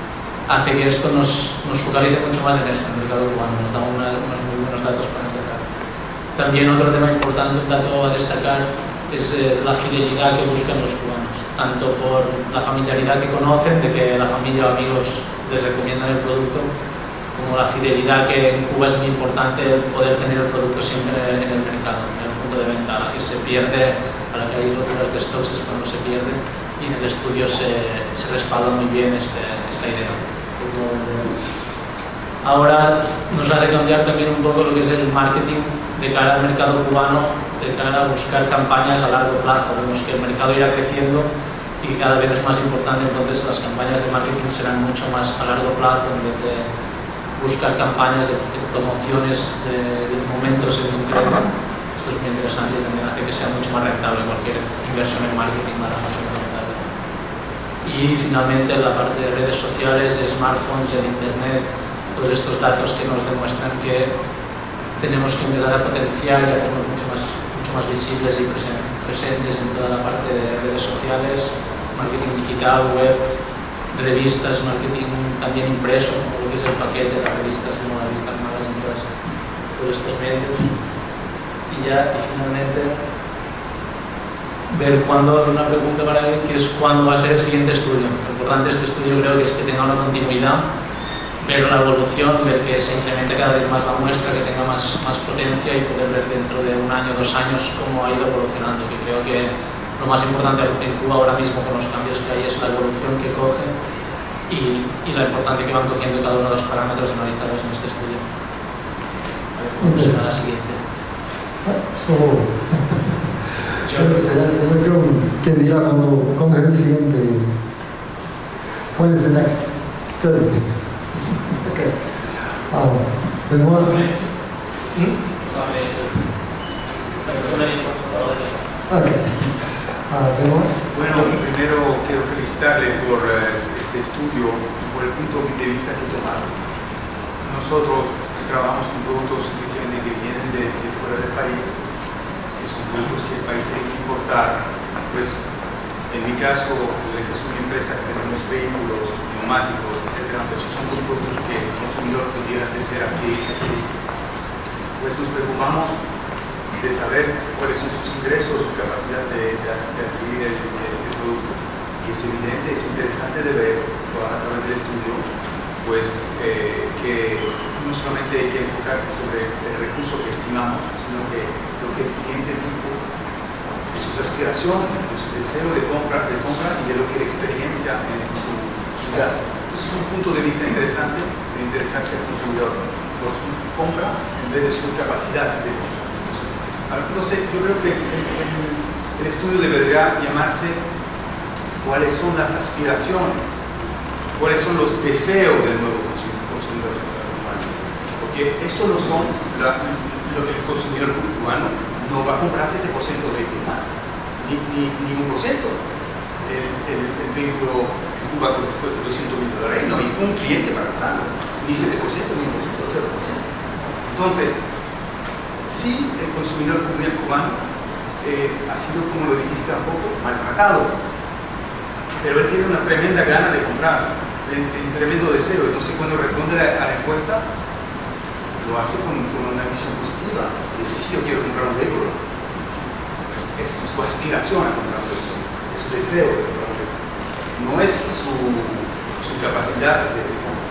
S6: hace que esto nos focalice mucho más en esto, en el mercado cubano. Nos da unos muy buenos datos para empezar. También otro tema importante, un dato a destacar, es la fidelidad que buscan los cubanos, tanto por la familiaridad que conocen, de que la familia o amigos les recomiendan el producto, como la fidelidad que en Cuba es muy importante poder tener el producto siempre en el mercado, en el punto de venta, que se pierde, para que hay roturas de stocks es cuando se pierde, y en el estudio se respalda muy bien esta idea. Ahora nos hace cambiar también un poco lo que es el marketing de cara al mercado cubano, de cara a buscar campañas a largo plazo. Vemos que el mercado irá creciendo y cada vez es más importante, entonces las campañas de marketing serán mucho más a largo plazo en vez de buscar campañas de promociones de momentos en concreto. Esto es muy interesante y también hace que sea mucho más rentable cualquier inversión en marketing, más rentable. Y finalmente la parte de redes sociales, smartphones, el internet, todos estos datos que nos demuestran que tenemos que empezar a potenciar y hacernos mucho más visibles y presentes en toda la parte de redes sociales, marketing digital, web, revistas, marketing también impreso, como lo que es el paquete de las revistas, como las revistas malas en todos estos medios. Y finalmente ver cuándo, una pregunta para él, que es cuándo va a ser el siguiente estudio. Lo importante de este estudio creo que es que tenga una continuidad, ver la evolución, ver que se incremente cada vez más la muestra, que tenga más potencia y poder ver dentro de 1 año, 2 años cómo ha ido evolucionando, que creo que lo más importante en Cuba ahora mismo con los cambios que hay es la evolución que coge y la importancia que van cogiendo cada uno de los parámetros analizados en este estudio. A ver cómo será la siguiente.
S3: Será el señor quien dirá cuándo es el siguiente. ¿Cuál es el next study? Okay. Benoit. Okay.
S7: Bueno, primero quiero felicitarle por este estudio, por el punto de vista que tomaron. Nosotros trabajamos con productos que vienen de fuera del país, que son productos que el país tiene que importar. Pues, en mi caso, es una empresa que tenemos vehículos, neumáticos, etc. Pues son los productos que el consumidor pudiera desear aquí. Pues nos preocupamos de saber cuáles son sus ingresos, su capacidad de adquirir el producto. Y es evidente, es interesante de ver a través del estudio, pues que no solamente hay que enfocarse sobre el recurso que estimamos, sino que lo que el cliente dice de sus aspiraciones, de su deseo de compra y de lo que experiencia en su gasto. Entonces es un punto de vista interesante de interesarse al consumidor por su compra en vez de su capacidad de compra. No sé, yo creo que el estudio debería llamarse cuáles son las aspiraciones, cuáles son los deseos del nuevo consumidor cubano. Porque esto no son lo que el consumidor cubano no va a comprar 7% de vehículos más, ni 1%. El vehículo en Cuba cuesta $200.000 y no hay un cliente para comprarlo, ni 7%, ni 1%, 0%. Entonces, sí, el consumidor cubano ha sido, como lo dijiste un poco, maltratado, pero él tiene una tremenda gana de comprar, un tremendo deseo. Entonces, cuando responde a la encuesta, lo hace con una visión positiva. Dice, sí, yo quiero comprar un vehículo. Es su aspiración a comprar un vehículo, es su deseo de comprar un vehículo. No es su capacidad de compra.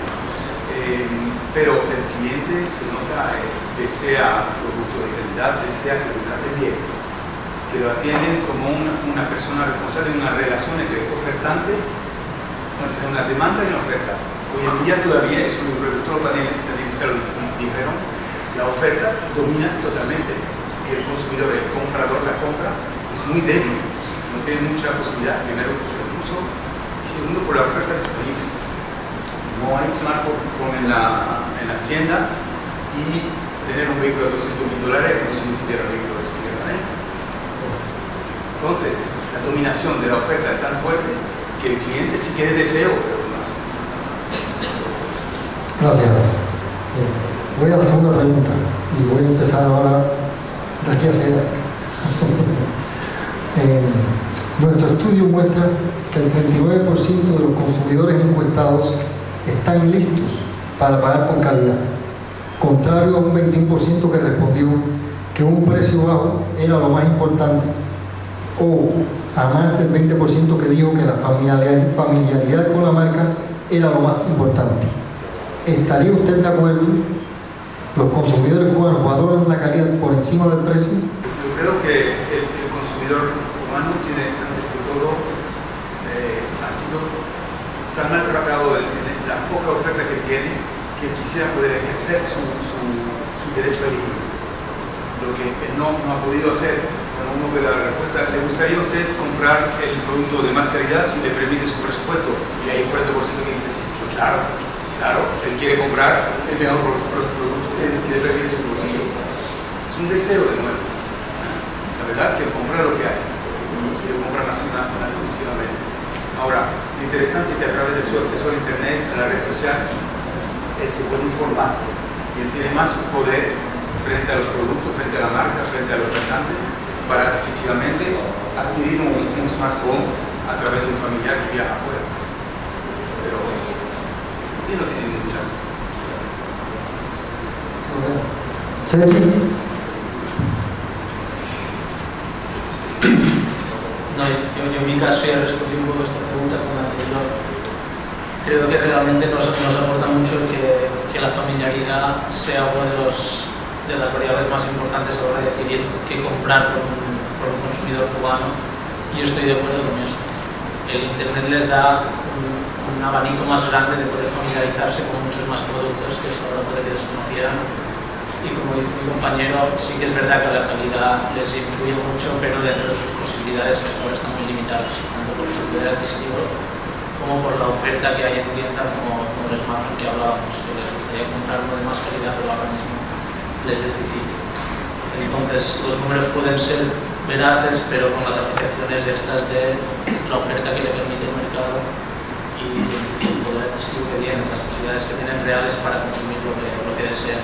S7: Pero el cliente se nota, desea producto de calidad, desea que lo traten bien, que lo atienden como una persona responsable en una relación entre ofertante, entre una demanda y una oferta. Hoy en día todavía, eso lo revisó el panel dijeron, la oferta domina totalmente y el consumidor, el comprador, la compra es muy débil, no tiene mucha posibilidad, primero por su recurso y segundo por la oferta disponible. No hay smartphone en las tiendas y tener un vehículo de $200.000 como si no tuviera un vehículo de $200.000. Entonces, la dominación de la oferta es tan fuerte que el cliente sí quiere deseo, pero no.
S3: Gracias. Voy a la segunda pregunta y voy a empezar ahora de aquí hacia allá. Nuestro estudio muestra que el 39% de los consumidores encuestados están listos para pagar con calidad, contrario a un 21% que respondió que un precio bajo era lo más importante, o a más del 20% que dijo que la familiaridad con la marca era lo más importante. ¿Estaría usted de acuerdo? ¿Los consumidores cubanos valoran la calidad por encima del precio?
S7: Yo creo que el consumidor cubano tiene, antes de todo, ha sido tan maltratado en la poca oferta que tiene, que quisiera poder ejercer su derecho a elegir. Lo que él no ha podido hacer. Cuando uno ve la respuesta, ¿le gustaría a usted comprar el producto de más calidad si le permite su presupuesto? Y hay un 40% que dice sí, claro, él quiere comprar el mejor producto que le permite su bolsillo. Es un deseo de nuevo. La verdad que comprar lo que hay y lo comprar nacionalmente. Ahora, lo interesante es que a través de su acceso a internet, a la red social, él se puede informar y él tiene más poder frente a los productos, frente a la marca, frente a los ofertantes, para efectivamente adquirir un smartphone a través de un familiar que viaja afuera. Pero ¿quién no tiene ningún chance?
S6: No, yo en mi caso ya respondí un poco a esta pregunta con la anterior. Creo que realmente nos aporta mucho que la familiaridad sea una de las variables más importantes a la hora de decidir qué comprar por un consumidor cubano, y yo estoy de acuerdo con eso. El internet les da un abanico más grande de poder familiarizarse con muchos más productos que hasta ahora puede que desconocieran, y como dijo mi compañero, sí que es verdad que la calidad les influye mucho, pero dentro de sus posibilidades, que hasta ahora están muy limitadas, tanto por su poder adquisitivo como por la oferta que hay en tienda, como el smartphone que hablábamos, que les gustaría comprar uno de más calidad, pero ahora mismo les es difícil. Entonces los números pueden ser veraces, pero con las apreciaciones estas de la oferta que le permite el mercado y el poder adquisitivo que tienen, las posibilidades que tienen reales para consumir lo que desean.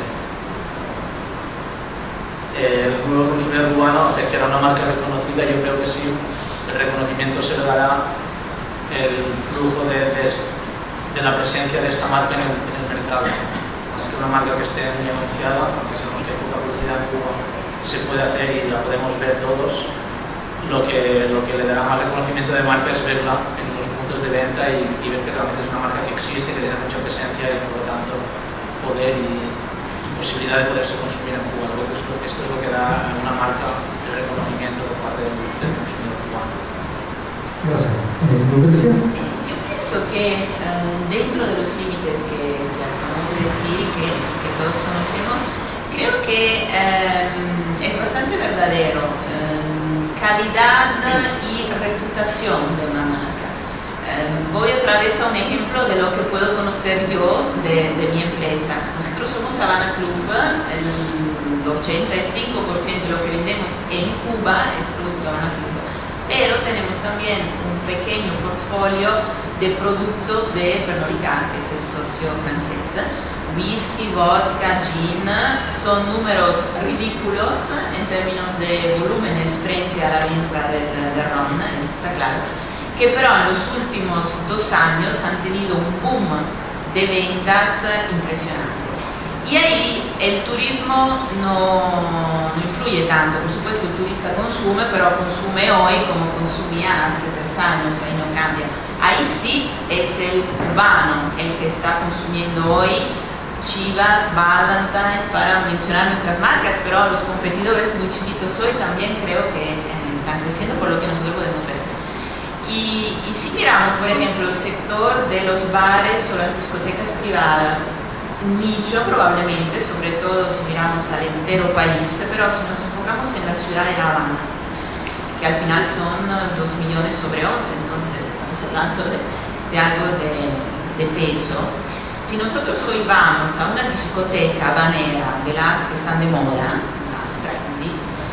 S6: El nuevo consumidor cubano apreciará una marca reconocida. Yo creo que sí, el reconocimiento se le dará el flujo de la presencia de esta marca en el mercado. Es que una marca que esté muy anunciada, aunque sabemos que hay poca publicidad en Cuba, se puede hacer y la podemos ver todos. Lo que le dará más reconocimiento de marca es verla en los puntos de venta y ver que realmente es una marca que existe, que tiene mucha presencia y por lo tanto poder y posibilidad de poderse consumir en Cuba. Creo que esto es lo que da a una marca el reconocimiento por parte del consumidor cubano.
S3: Gracias. Lucrecia.
S5: Yo pienso que dentro de los límites que acabamos de decir y que todos conocemos, creo que es bastante verdadero calidad y reputación de una marca. Voy otra vez a un ejemplo de lo que puedo conocer yo de mi empresa. Nosotros somos Havana Club, el 85% de lo que vendemos en Cuba es producto Havana Club, pero tenemos también un pequeño portfolio de productos de Pernod Ricard, que es el socio francés. Whisky, vodka, gin, son números ridículos en términos de volúmenes frente a la venta del ron, eso está claro, que pero en los últimos 2 años han tenido un boom de ventas impresionante. Y ahí el turismo no influye tanto. Por supuesto el turista consume, pero consume hoy como consumía hace 3 años, ahí no cambia. Ahí sí es el cubano el que está consumiendo hoy Chivas, Valentine's, para mencionar nuestras marcas, pero los competidores muy chiquitos hoy también creo que están creciendo por lo que nosotros podemos ver. Y si miramos, por ejemplo, el sector de los bares o las discotecas privadas, nicho probablemente, sobre todo si miramos al entero país, pero si nos enfocamos en la ciudad de La Habana, que al final son 2 millones sobre 11, entonces estamos hablando de algo de peso. Si nosotros hoy vamos a una discoteca habanera de las que están de moda, las trendy,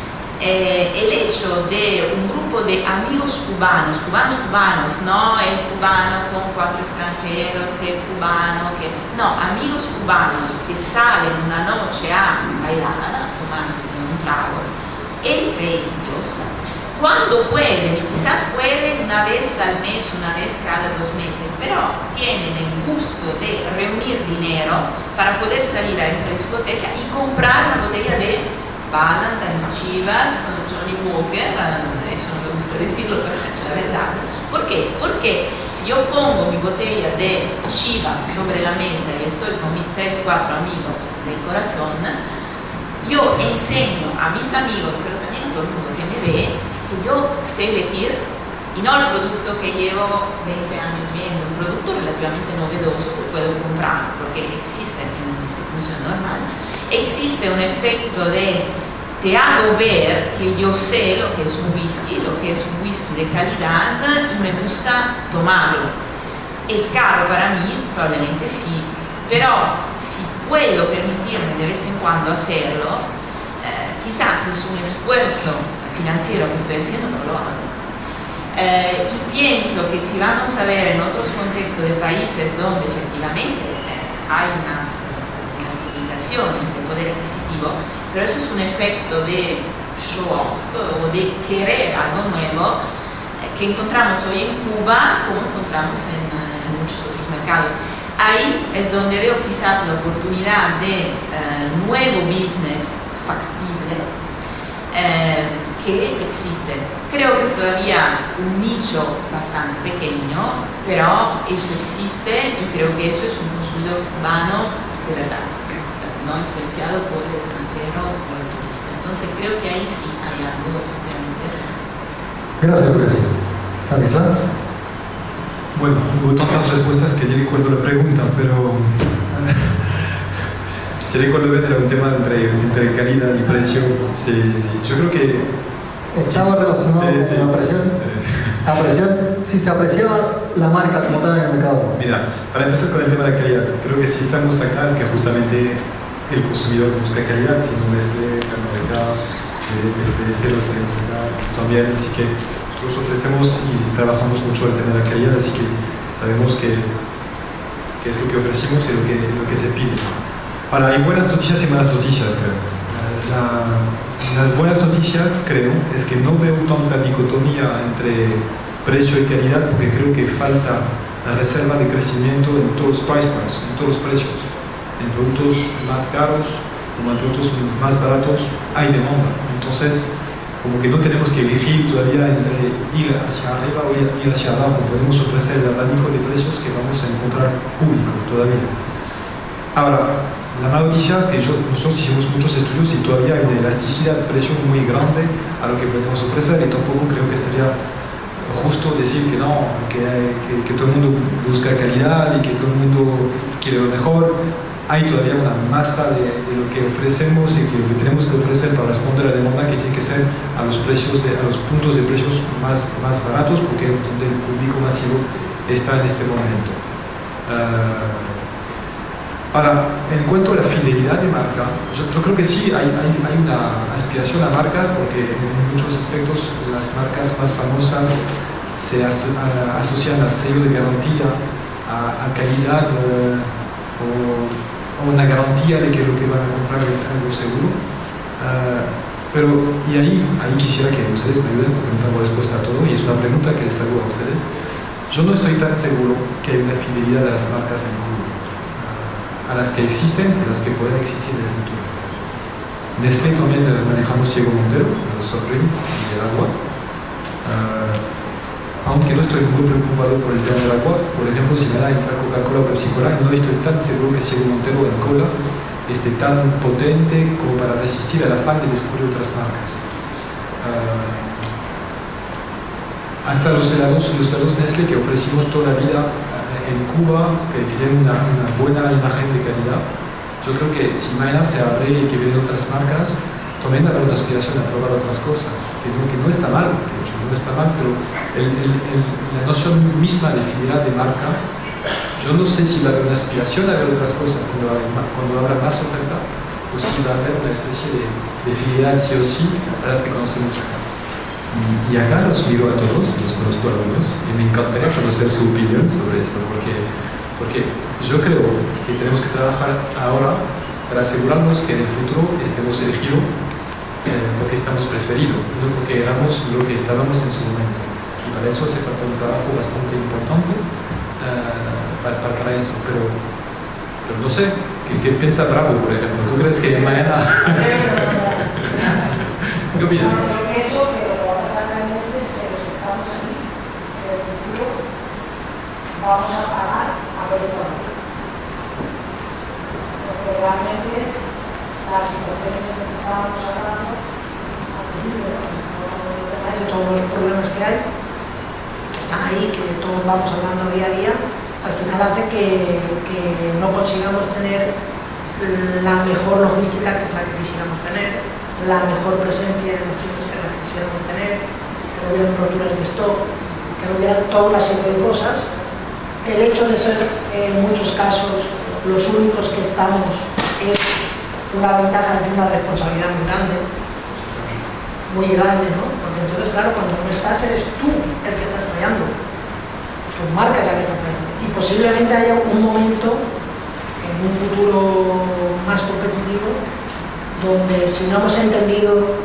S5: el hecho de un grupo de amigos cubanos, no el cubano con 4 extranjeros, el cubano que... No, amigos cubanos que salen una noche a bailar, a tomarse un trago, entre ellos, cuando pueden, y quizás pueden una vez al mes, una vez cada 2 meses, pero tienen el gusto de reunir dinero para poder salir a esa discoteca y comprar una botella de Ballantine's, Chivas, Johnny Walker, eso no me gusta decirlo, pero es la verdad. ¿Por qué? Porque si yo pongo mi botella de Chivas sobre la mesa y estoy con mis 3-4 amigos del corazón, yo enseño a mis amigos, pero también a todo el mundo que me ve, que yo sé elegir, y no el producto que llevo 20 años viendo, un producto relativamente novedoso que puedo comprar, porque existe en la distribución normal. Existe un efecto de te hago ver que yo sé lo que es un whisky de calidad y me gusta tomarlo. ¿Es caro para mí? Probablemente sí, pero si puedo permitirme de vez en cuando hacerlo, quizás es un esfuerzo financiero que estoy haciendo, pero lo hago. Y pienso que si vamos a ver en otros contextos de países donde efectivamente hay unas limitaciones de poder adquisitivo, pero eso es un efecto de show off o de querer algo nuevo que encontramos hoy en Cuba como encontramos en muchos otros mercados. Ahí es donde veo quizás la oportunidad de nuevo business factible que existe. Creo que es todavía un nicho bastante pequeño, pero eso existe y creo que eso es un consumidor cubano de verdad, no influenciado por el extranjero o el turista. Entonces creo que ahí sí hay algo efectivamente real.
S3: Gracias, presidente. ¿Stanislav?
S4: Bueno, hubo tantas respuestas que yo recuerdo la pregunta, pero si recuerdo bien era un tema entre calidad y precio. Sí. Yo creo que
S3: estaba relacionado con apreciar si se apreciaba la marca como tal en el mercado.
S4: Mira, para empezar con el tema de la calidad, creo que si estamos acá es que justamente el consumidor busca calidad, si no es mercado, el PDC los tenemos acá también, así que nosotros ofrecemos y trabajamos mucho el tema de la calidad, así que sabemos que es lo que ofrecimos y lo que se pide. Ahora, hay buenas noticias y malas noticias, creo. Las buenas noticias, creo, es que no veo tanta dicotomía entre precio y calidad, porque creo que falta la reserva de crecimiento en todos los price points, en todos los precios. En productos más caros como en productos más baratos hay demanda. Entonces, como que no tenemos que elegir todavía entre ir hacia arriba o ir hacia abajo. Podemos ofrecer el abanico de precios que vamos a encontrar público todavía. Ahora, la mala noticia es que nosotros hicimos muchos estudios y todavía hay una elasticidad de precio muy grande a lo que podemos ofrecer, y tampoco creo que sería justo decir que no, que todo el mundo busca calidad y que todo el mundo quiere lo mejor. Hay todavía una masa de lo que ofrecemos y que lo que tenemos que ofrecer para responder a la demanda, que tiene que ser a los puntos de precios más baratos, porque es donde el público masivo está en este momento. Ahora, en cuanto a la fidelidad de marca, yo creo que sí, hay una aspiración a marcas, porque en muchos aspectos las marcas más famosas se asocian al sello de garantía, a calidad o una garantía de que lo que van a comprar es algo seguro. Y ahí quisiera que ustedes me ayuden, porque no tengo respuesta a todo, y es una pregunta que les hago a ustedes. Yo no estoy tan seguro que hay una fidelidad de las marcas en Cuba, a las que existen y a las que pueden existir en el futuro. Nestlé también manejamos Ciego Montero, los soft drinks y el agua. Aunque no estoy muy preocupado por el tema del agua, por ejemplo, si me da entrar Coca-Cola o Pepsi-Cola, no estoy tan seguro que Ciego Montero en cola esté tan potente como para resistir al afán de descubrir otras marcas. Hasta los helados Nestlé que ofrecimos toda la vida en Cuba, que tienen una buena imagen de calidad. Yo creo que si mañana se abre y que vienen otras marcas, también habrá una aspiración a probar otras cosas, que no está mal, pero la noción misma de fidelidad de marca, yo no sé si va a haber una aspiración a ver otras cosas cuando habrá más oferta, o si va a haber una especie de fidelidad sí o sí a las que conocemos acá. Y acá los miro a todos, los conozco a algunos, y me encantaría conocer su opinión sobre esto, porque yo creo que tenemos que trabajar ahora para asegurarnos que en el futuro estemos eligiendo porque estamos preferidos, no porque éramos lo que estábamos en su momento. Y para eso se falta un trabajo bastante importante para eso, pero no sé, ¿qué piensa Bravo, por ejemplo? ¿Tú crees que mañana... ¿Qué opinas?
S8: Yo pienso que lo que va a pasar realmente es que los que estamos aquí, en el futuro, vamos a pagar a ver esta manera. Porque realmente las situaciones en las que estábamos hablando, de todos los problemas que hay, que están ahí, que todos vamos hablando día a día, al final hace que no consigamos tener la mejor logística, que es la que quisiéramos tener, la mejor presencia en los cines, que es la que quisiéramos tener, que no hubieran roturas de stock, que no hubiera toda una serie de cosas. El hecho de ser en muchos casos los únicos que estamos es una ventaja y una responsabilidad muy grande, ¿no? Porque entonces, claro, cuando no estás, eres tú el que estás fallando, tu marca es la que está fallando. Y posiblemente haya un momento, en un futuro más competitivo, donde si no hemos entendido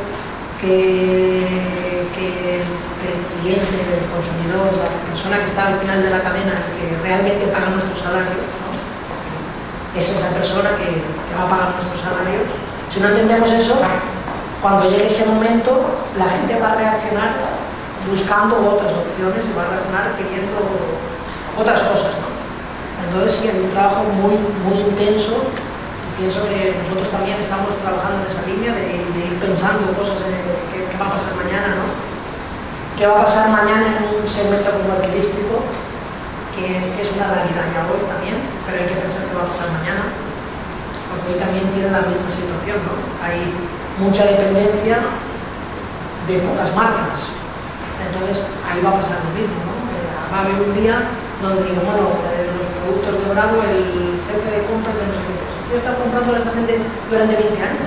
S8: que el cliente, el consumidor, la persona que está al final de la cadena, que realmente paga nuestros salarios, ¿no? Es esa persona que va a pagar nuestros salarios. Si no entendemos eso, cuando llegue ese momento, la gente va a reaccionar buscando otras opciones y va a reaccionar queriendo otras cosas, ¿no? Entonces sí, hay un trabajo muy intenso. Pienso que nosotros también estamos trabajando en esa línea de ir pensando cosas en qué va a pasar mañana, ¿no? ¿Qué va a pasar mañana en un segmento como el turístico, que es una realidad ya hoy también, pero hay que pensar qué va a pasar mañana, porque hoy también tiene la misma situación, ¿no? Hay mucha dependencia de pocas marcas, entonces ahí va a pasar lo mismo, ¿no? Va a haber un día donde digo, bueno, los productos de Bravo, el jefe de compras de no sé qué cosas, yo he estado comprando a esta gente durante 20 años.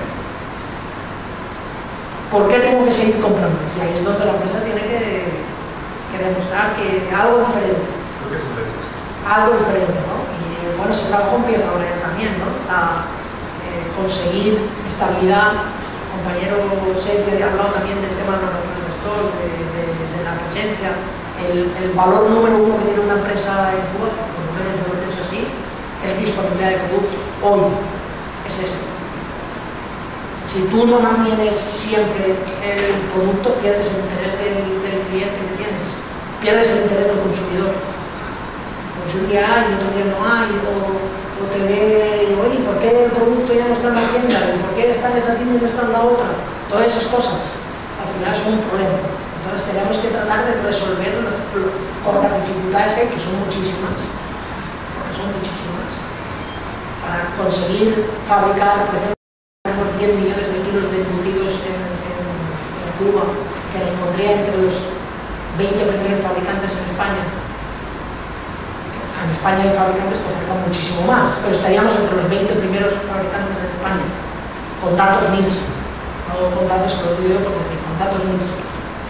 S8: ¿Por qué tengo que seguir comprando? Y ahí es donde la empresa tiene que demostrar que algo diferente. Algo diferente, ¿no? Y bueno, ese trabajo empieza ahora ya también, ¿no? Conseguir estabilidad. El compañero Sergio ha hablado también del tema de los recursos de stock, de la presencia. El valor número uno que tiene una empresa en Cuba, por lo menos yo lo pienso así, es disponibilidad de producto. Hoy es ese. Si tú no mantienes siempre el producto, pierdes el interés del cliente que tienes, pierdes el interés del consumidor. Porque si un día hay y otro día no hay, o te ve y oye, ¿por qué el producto ya no está en la tienda? ¿Por qué está en esta tienda y no está en la otra? Todas esas cosas, al final son un problema. Entonces tenemos que tratar de resolver con las dificultades que son muchísimas, porque son muchísimas, para conseguir fabricar, por ejemplo, tenemos 10 millones de kilos de embutidos en Cuba, que nos pondría entre los 20 primeros fabricantes en España. En España hay fabricantes que fabrican muchísimo más, pero estaríamos entre los 20 primeros fabricantes en España, con datos Nielsen, no con datos que lo digo yo, porque con datos Nielsen.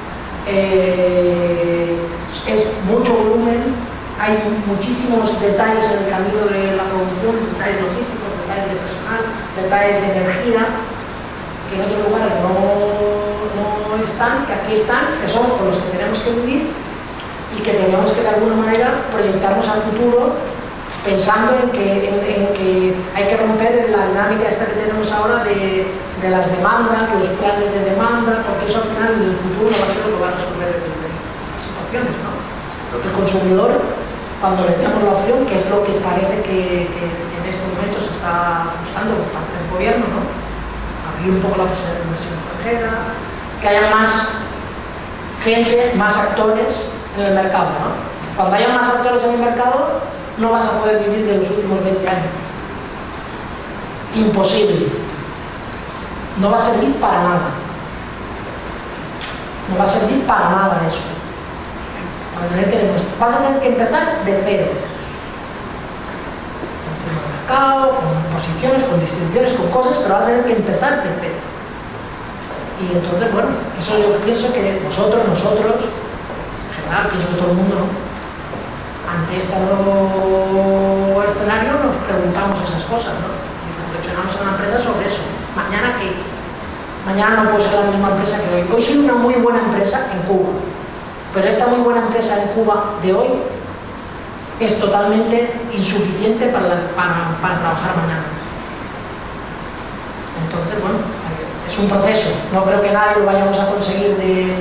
S8: Es mucho volumen, hay muchísimos detalles en el camino de la producción, detalles logísticos, detalles de personal, detalles de energía, que en otros lugares no están, que aquí están, que son con los que tenemos que vivir y que tenemos que de alguna manera proyectarnos al futuro pensando en que hay que romper la dinámica esta que tenemos ahora de las demandas, los planes de demanda, porque eso al final en el futuro no va a ser lo que va a resolver las situaciones, ¿no? El consumidor, cuando le damos la opción, que es lo que parece que en este momento se está buscando por parte del gobierno, ¿no? Abrir un poco la posibilidad de inversión extranjera, que haya más gente, más actores en el mercado, ¿no? Cuando haya más actores en el mercado, no vas a poder vivir de los últimos 20 años. Imposible. No va a servir para nada. No va a servir para nada eso. Vas a tener que empezar de cero. Con el mercado, con posiciones, con distinciones, con cosas, pero vas a tener que empezar de cero. Y entonces, bueno, eso yo pienso que nosotros, en general, pienso que todo el mundo, ¿no? Ante este nuevo escenario nos preguntamos esas cosas, ¿no? Y reflexionamos en la empresa sobre eso. ¿Mañana qué? mañana no puedo ser la misma empresa que hoy. Hoy soy una muy buena empresa en Cuba, pero esta muy buena empresa en Cuba de hoy es totalmente insuficiente para trabajar mañana. Entonces, bueno, es un proceso, no creo que nadie lo vayamos a conseguir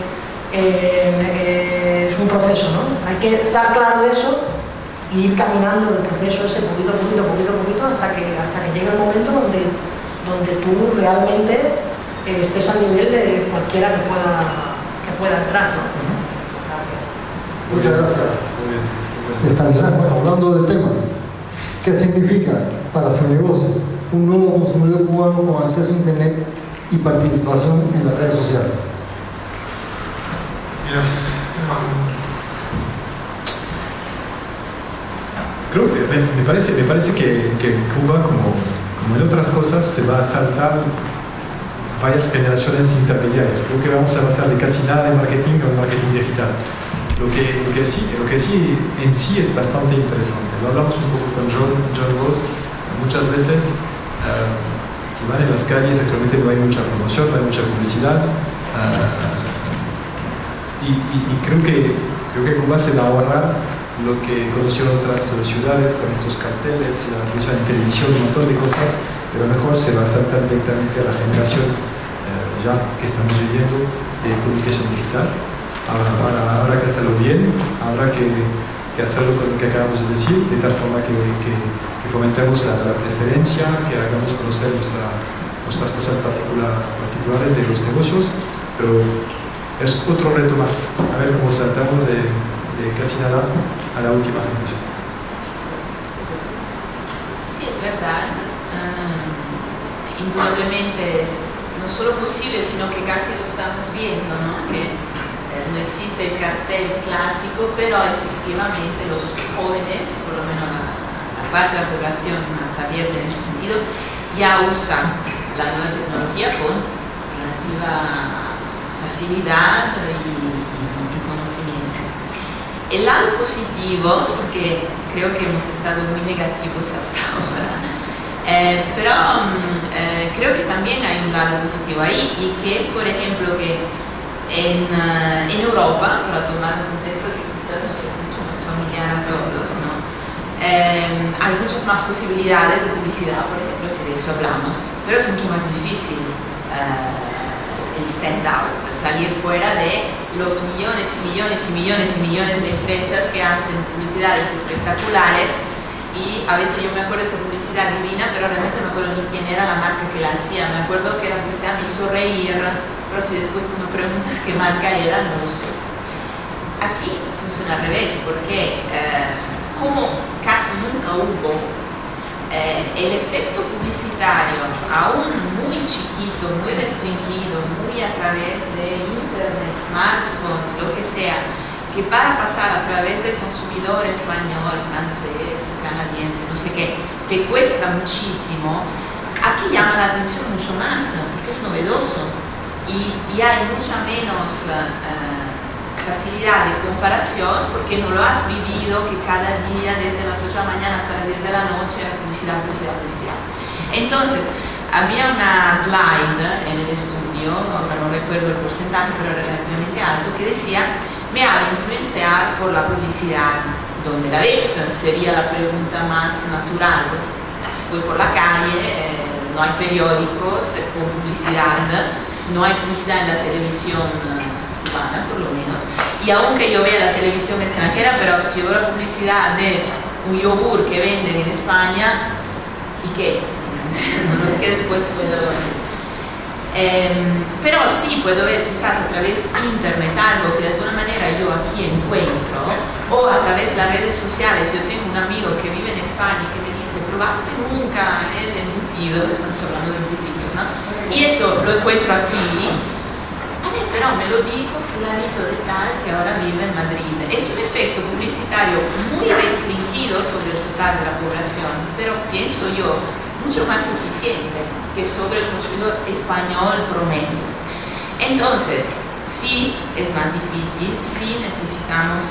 S8: es un proceso, ¿no? Hay que estar claro de eso y ir caminando el proceso ese poquito a poquito hasta que llegue el momento donde tú realmente estés a nivel de cualquiera que pueda entrar, ¿no?
S3: Muchas gracias. Estanislao, bueno, hablando del tema, ¿qué significa para su negocio un nuevo consumidor cubano con acceso a Internet y participación en las redes sociales?
S4: Mira, creo que me parece que Cuba, como en otras cosas, se va a saltar varias generaciones intermediarias. Creo que vamos a pasar de casi nada de marketing a un marketing digital. Lo que sí en sí es bastante interesante. Lo hablamos un poco con John Ross. Muchas veces, si van en las calles, actualmente no hay mucha promoción, no hay mucha publicidad. Y creo que Cuba se va a ahorrar lo que conocieron otras ciudades con estos carteles, la inclusión en televisión, un montón de cosas, pero mejor se va a saltar directamente a la generación ya que estamos viviendo de comunicación digital. Habrá que hacerlo bien, habrá que hacerlo con lo que acabamos de decir, de tal forma que fomentemos la preferencia, que hagamos conocer nuestras cosas particulares de los negocios, pero es otro reto más, a ver cómo saltamos de casi nada a la última generación.
S5: Sí, es verdad. Indudablemente es no solo posible, sino que casi lo estamos viendo, ¿no? Que no existe el cartel clásico, pero efectivamente los jóvenes, por lo menos la parte de la población más abierta en ese sentido, ya usan la nueva tecnología con relativa facilidad y conocimiento. El lado positivo, porque creo que hemos estado muy negativos hasta ahora, pero creo que también hay un lado positivo ahí, y que es, por ejemplo, que en Europa, para tomar un contexto que quizás nos es mucho más familiar a todos, ¿no? Hay muchas más posibilidades de publicidad, por ejemplo, si de eso hablamos, pero es mucho más difícil el stand out, salir fuera de los millones y millones y millones y millones de empresas que hacen publicidades espectaculares, y a veces yo me acuerdo de esa publicidad divina, pero realmente no me acuerdo ni quién era la marca que la hacía. Me acuerdo que la publicidad me hizo reír, pero si después tú me preguntas qué marca era, no lo sé. Aquí funciona al revés, porque como casi nunca hubo el efecto publicitario, aún muy chiquito, muy restringido, muy a través de internet, smartphone, lo que sea, que para pasar a través del consumidor español, francés, canadiense, no sé qué, que cuesta muchísimo, aquí llama la atención mucho más, porque es novedoso y hay mucha menos facilidad de comparación, porque no lo has vivido, que cada día desde las 8 de la mañana hasta las 10 de la noche publicidad. Entonces, había una slide en el estudio, ahora no recuerdo el porcentaje, pero era relativamente alto, que decía: me hago influenciar por la publicidad. ¿Dónde la ves? Sería la pregunta más natural. Voy por la calle, no hay periódicos con publicidad, no hay publicidad en la televisión cubana, por lo menos. Y aunque yo vea la televisión extranjera, pero si veo la publicidad de un yogur que venden en España, ¿y qué? No es que después puedo ver. Pero sí puedo ver quizás a través de internet algo que de alguna manera yo aquí encuentro, o a través de las redes sociales. Yo tengo un amigo que vive en España y que me dice: ¿probaste nunca el embutido? Estamos hablando de embutidos, ¿no? Y eso lo encuentro aquí, pero me lo dijo fulanito de tal que ahora vive en Madrid. Es un efecto publicitario muy restringido sobre el total de la población, pero pienso yo mucho más eficiente que sobre el consumidor español promedio. Entonces, sí es más difícil, sí necesitamos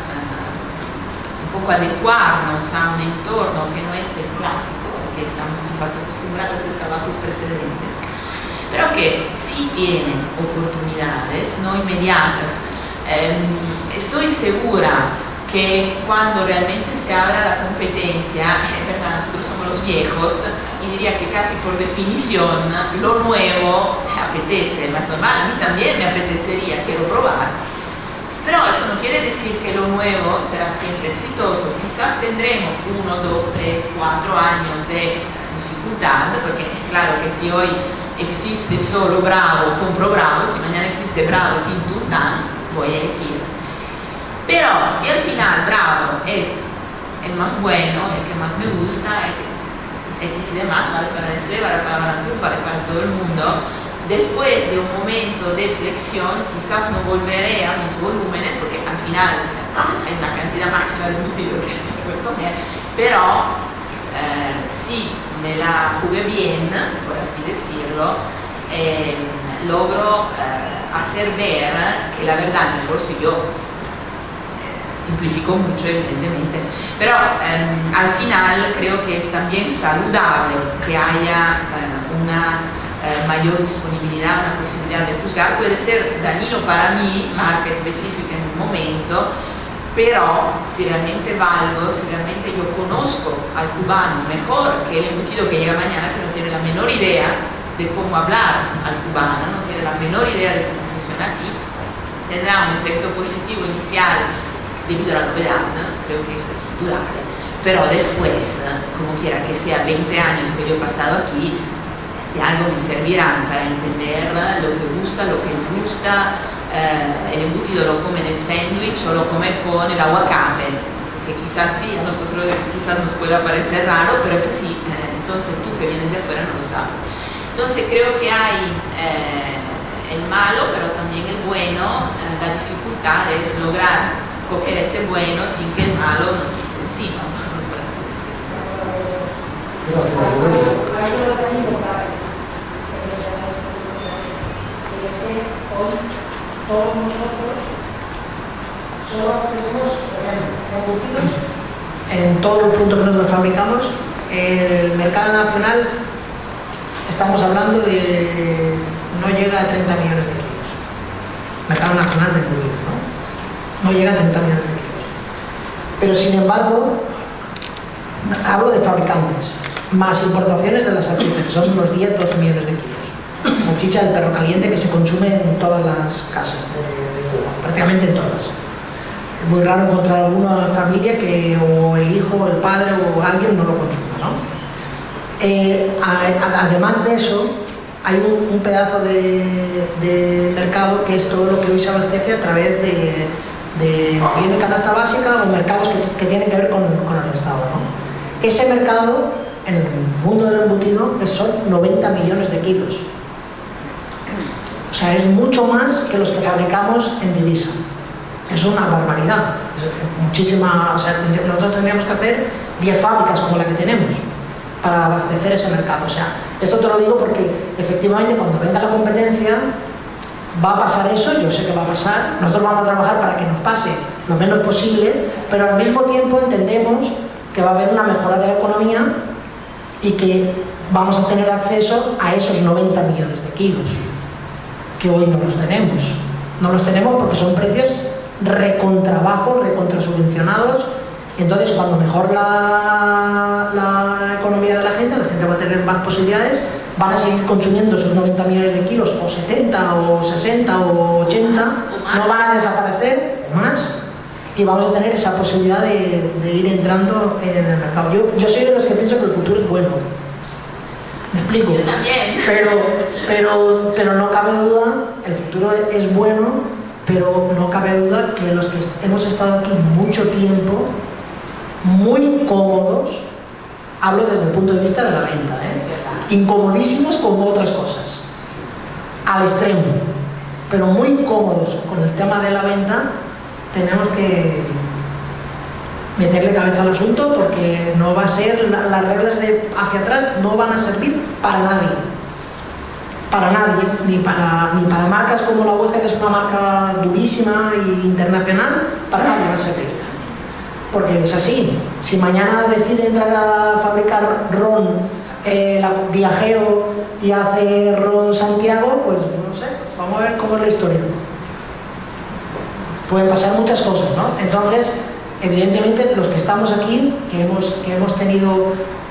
S5: un poco adecuarnos a un entorno que no es el clásico, que estamos quizás acostumbrados de trabajos precedentes. pero que sí tiene oportunidades, no inmediatas. Estoy segura que cuando realmente se abra la competencia, verdad, nosotros somos los viejos y diría que casi por definición lo nuevo apetece, más normal, a mí también me apetecería, quiero probar. Pero eso no quiere decir que lo nuevo será siempre exitoso. Quizás tendremos 1, 2, 3, 4 años de dificultad, porque es claro que si hoy existe solo Bravo, compro Bravo, si mañana existe Bravo, Tim Turtan, voy a elegir. Pero si al final Bravo es el más bueno, el que más me gusta, el que X y demás, vale para Nestlé, vale para Balantur, vale para todo el mundo, después de un momento de flexión quizás no volveré a mis volúmenes porque al final hay una cantidad máxima de embutido que me voy a comer, pero si me la jugué bien, por así decirlo, logro hacer ver que la verdad en el bolsillo simplifico mucho evidentemente, pero al final creo que es también saludable que haya una mayor disponibilidad, una posibilidad de juzgar. Puede ser dañino para mí, marca específica en un momento, pero si realmente valgo, si realmente yo conozco al cubano mejor que el embutido que llega mañana, que no tiene la menor idea de cómo hablar al cubano, no tiene la menor idea de cómo funciona aquí, tendrá un efecto positivo inicial debido a la novedad, ¿no? Creo que eso es indudable, pero después, como quiera que sea, 20 años que yo he pasado aquí, de algo me servirán para entender lo que gusta, lo que no gusta. El embutido lo come en el sándwich o lo come con el aguacate, que quizás sí, a nosotros quizás nos pueda parecer raro, pero es así, entonces tú que vienes de afuera no lo sabes. Entonces creo que hay el malo, pero también el bueno. La dificultad es lograr coger ese bueno sin que el malo nos pise encima, por así decirlo.
S8: Hoy todos nosotros solo tenemos, por ejemplo, embutidos en todos los puntos que nosotros fabricamos. El mercado nacional, estamos hablando de, no llega a 30 millones de kilos. Mercado nacional de embutidos, ¿no? No llega a 30 millones de kilos. Pero sin embargo, hablo de fabricantes, más importaciones de las salchichas, que son unos 10-12 millones de kilos. Salchicha del perro caliente que se consume en todas las casas de Cuba, prácticamente en todas. Es muy raro encontrar alguna familia que o el hijo, o el padre o alguien no lo consuma, ¿no? Además de eso, hay un pedazo de mercado que es todo lo que hoy se abastece a través de bien de canasta básica o mercados que tienen que ver con el Estado, ¿no? Ese mercado, en el mundo del embutido, son 90 millones de kilos. O sea, es mucho más que los que fabricamos en divisa. Es una barbaridad. Es muchísima, o sea, nosotros tendríamos que hacer 10 fábricas como la que tenemos para abastecer ese mercado. O sea, esto te lo digo porque efectivamente cuando venga la competencia va a pasar eso, yo sé que va a pasar. Nosotros vamos a trabajar para que nos pase lo menos posible, pero al mismo tiempo entendemos que va a haber una mejora de la economía y que vamos a tener acceso a esos 90 millones de kilos. Que hoy no los tenemos. No los tenemos porque son precios recontrabajos, recontrasubvencionados, y entonces cuando mejor la economía de la gente va a tener más posibilidades, van a seguir consumiendo esos 90 millones de kilos, o 70, o 60, o 80, no van a desaparecer, o más, y vamos a tener esa posibilidad de ir entrando en el mercado. Yo soy de los que pienso que el futuro es bueno. ¿Me explico?
S5: Yo también.
S8: Pero no cabe duda, el futuro es bueno, pero no cabe duda que los que hemos estado aquí mucho tiempo, muy cómodos, hablo desde el punto de vista de la venta, incomodísimos con otras cosas, al extremo, pero muy cómodos con el tema de la venta, tenemos que meterle cabeza al asunto porque no va a ser, las reglas de hacia atrás no van a servir para nadie, ni para marcas como la vuestra, que es una marca durísima e internacional, para nadie va a servir, porque es así. Si mañana decide entrar a fabricar ron, Diageo y hace Ron Santiago, pues no sé, vamos a ver cómo es la historia. Pueden pasar muchas cosas, ¿no? Entonces, evidentemente, los que estamos aquí, que hemos tenido,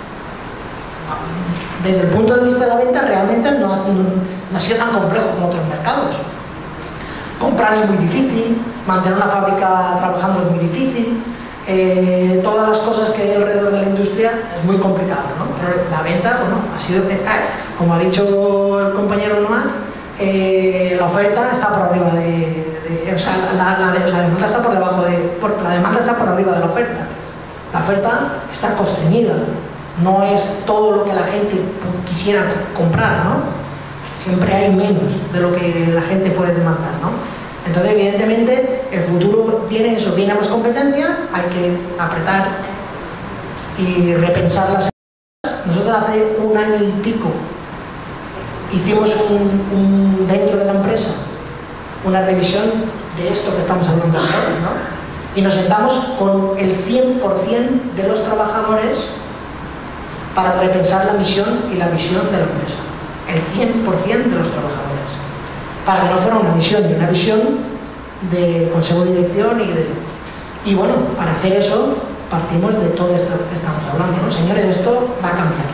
S8: desde el punto de vista de la venta, realmente no ha sido tan complejo como otros mercados. Comprar es muy difícil, mantener una fábrica trabajando es muy difícil, todas las cosas que hay alrededor de la industria es muy complicado, ¿no? Pero la venta, bueno, ha sido, como ha dicho el compañero Noah, la oferta está por arriba o sea, la demanda está por debajo la demanda está por arriba de la oferta. La oferta está constreñida, no es todo lo que la gente quisiera comprar, ¿no? Siempre hay menos de lo que la gente puede demandar, ¿no? Entonces, evidentemente, el futuro viene eso, viene más competencia, hay que apretar y repensar las cosas. Nosotros hace 1 año y pico hicimos dentro de la empresa una revisión de esto que estamos hablando ahora, ¿no? Y nos sentamos con el 100% de los trabajadores para repensar la misión y la visión de la empresa. El 100% de los trabajadores. Para que no fuera una misión y una visión de consejo de dirección y bueno, para hacer eso partimos de todo esto que estamos hablando, ¿no? Señores, esto va a cambiar.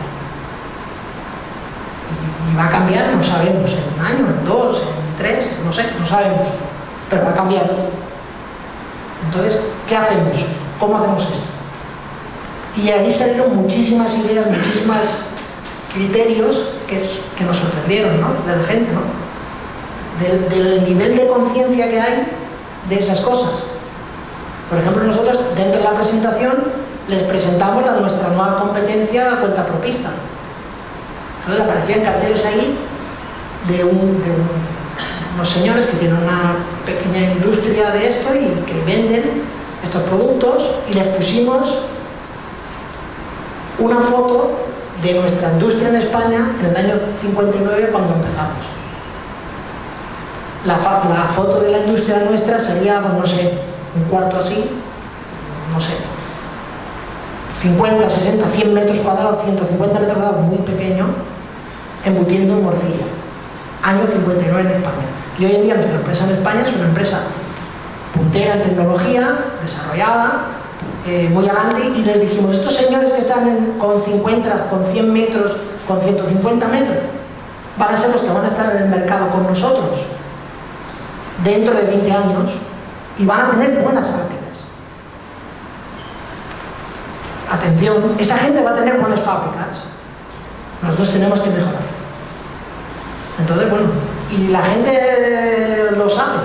S8: Y va a cambiar, no sabemos, en 1 año, en 2, en 3, no sé, no sabemos, pero va a cambiar. Entonces, ¿qué hacemos? ¿Cómo hacemos esto? Y ahí salieron muchísimas ideas, muchísimos criterios que nos sorprendieron, ¿no? De la gente, ¿no? Del nivel de conciencia que hay de esas cosas. Por ejemplo, nosotros dentro de la presentación les presentamos nuestra nueva competencia cuenta propista. Entonces aparecían carteles ahí de unos señores que tienen una pequeña industria de esto y que venden estos productos, y les pusimos una foto de nuestra industria en España en el año 59 cuando empezamos. La foto de la industria nuestra sería, pues, no sé, un cuarto así, no sé, 50, 60, 100 metros cuadrados, 150 metros cuadrados, muy pequeño, embutiendo en morcilla. Año 59 en España. Y hoy en día nuestra empresa en España es una empresa puntera en tecnología, desarrollada, muy grande, y les dijimos, estos señores que están con 50, con 100 metros, con 150 metros, van a ser los que van a estar en el mercado con nosotros dentro de 20 años y van a tener buenas fábricas. Atención, esa gente va a tener buenas fábricas. Nosotros tenemos que mejorar. Entonces, bueno, y la gente lo sabe.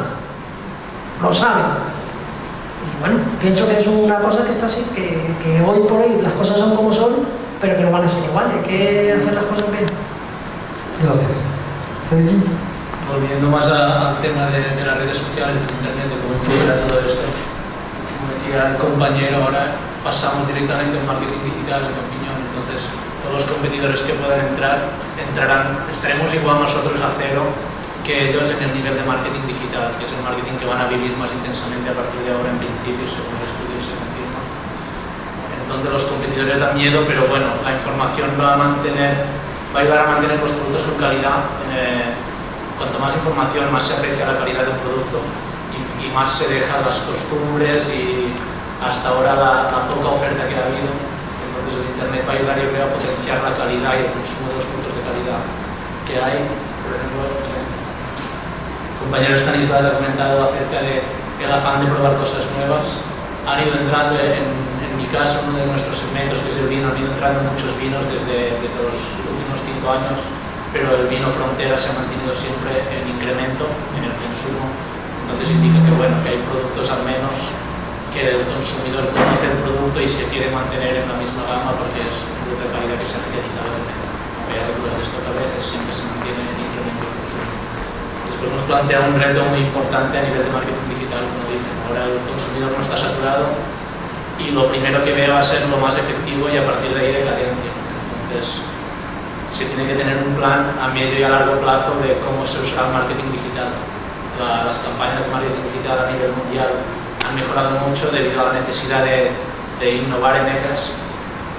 S8: Y bueno, pienso que es una cosa que está así, que hoy por hoy las cosas son como son, pero que no van a ser igual. Hay que hacer las cosas bien.
S3: Gracias. Sergi.
S6: Volviendo más al tema de las redes sociales, del internet, de cómo influye todo esto, como decía el compañero, ahora pasamos directamente al marketing digital, en mi opinión. Entonces, todos los competidores que puedan entrarán, estaremos igual nosotros a cero que ellos en el nivel de marketing digital, que es el marketing que van a vivir más intensamente a partir de ahora en principio, según los estudios se confirma. Entonces los competidores dan miedo, pero bueno, la información va a ayudar a mantener los productos con calidad. Cuanto más información, más se aprecia la calidad del producto y más se dejan las costumbres y hasta ahora la poca oferta que ha habido. Entonces el internet va a ayudar, yo creo, a potenciar la calidad y el consumo de los productos de calidad que hay. Por ejemplo, el compañero Stanislas ha comentado acerca del afán de probar cosas nuevas. Han ido entrando, en mi caso, uno de nuestros segmentos, que es el vino, han ido entrando muchos vinos desde los últimos 5 años, pero el vino frontera se ha mantenido siempre en incremento en el consumo. Entonces indica que, bueno, que hay productos al menos que el consumidor conoce el producto y se quiere mantener en la misma gama porque es un producto de calidad que se ha fidelizado en él. Hay artículos de esto que a veces siempre se mantiene en incremento el consumo. Después nos plantea un reto muy importante a nivel de marketing digital, como dicen. Ahora el consumidor no está saturado y lo primero que ve va a ser lo más efectivo y a partir de ahí decadencia. Entonces, se tiene que tener un plan a medio y a largo plazo de cómo se usará el marketing digital. Las campañas de marketing digital a nivel mundial han mejorado mucho debido a la necesidad de innovar en ellas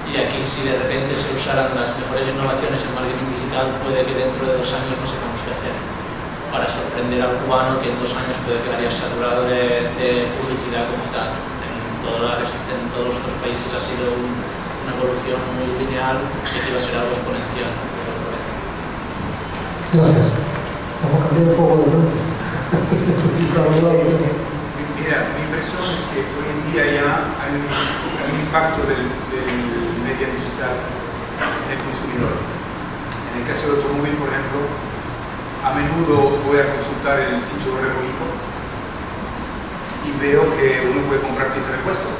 S6: Y aquí, si de repente se usaran las mejores innovaciones en marketing digital, puede que dentro de 2 años no sepamos qué hacer, para sorprender al cubano que en 2 años puede quedar ya saturado de publicidad como tal. En todos los otros países ha sido una evolución muy lineal y aquí va a ser algo exponencial.
S3: Gracias. Vamos a cambiar un poco de rumbo.
S7: Mira, mi impresión es que hoy en día ya hay un impacto del medio digital en el consumidor. En el caso del automóvil, por ejemplo, a menudo voy a consultar el sitio de Revoico y veo que uno puede comprar piezas de repuesto.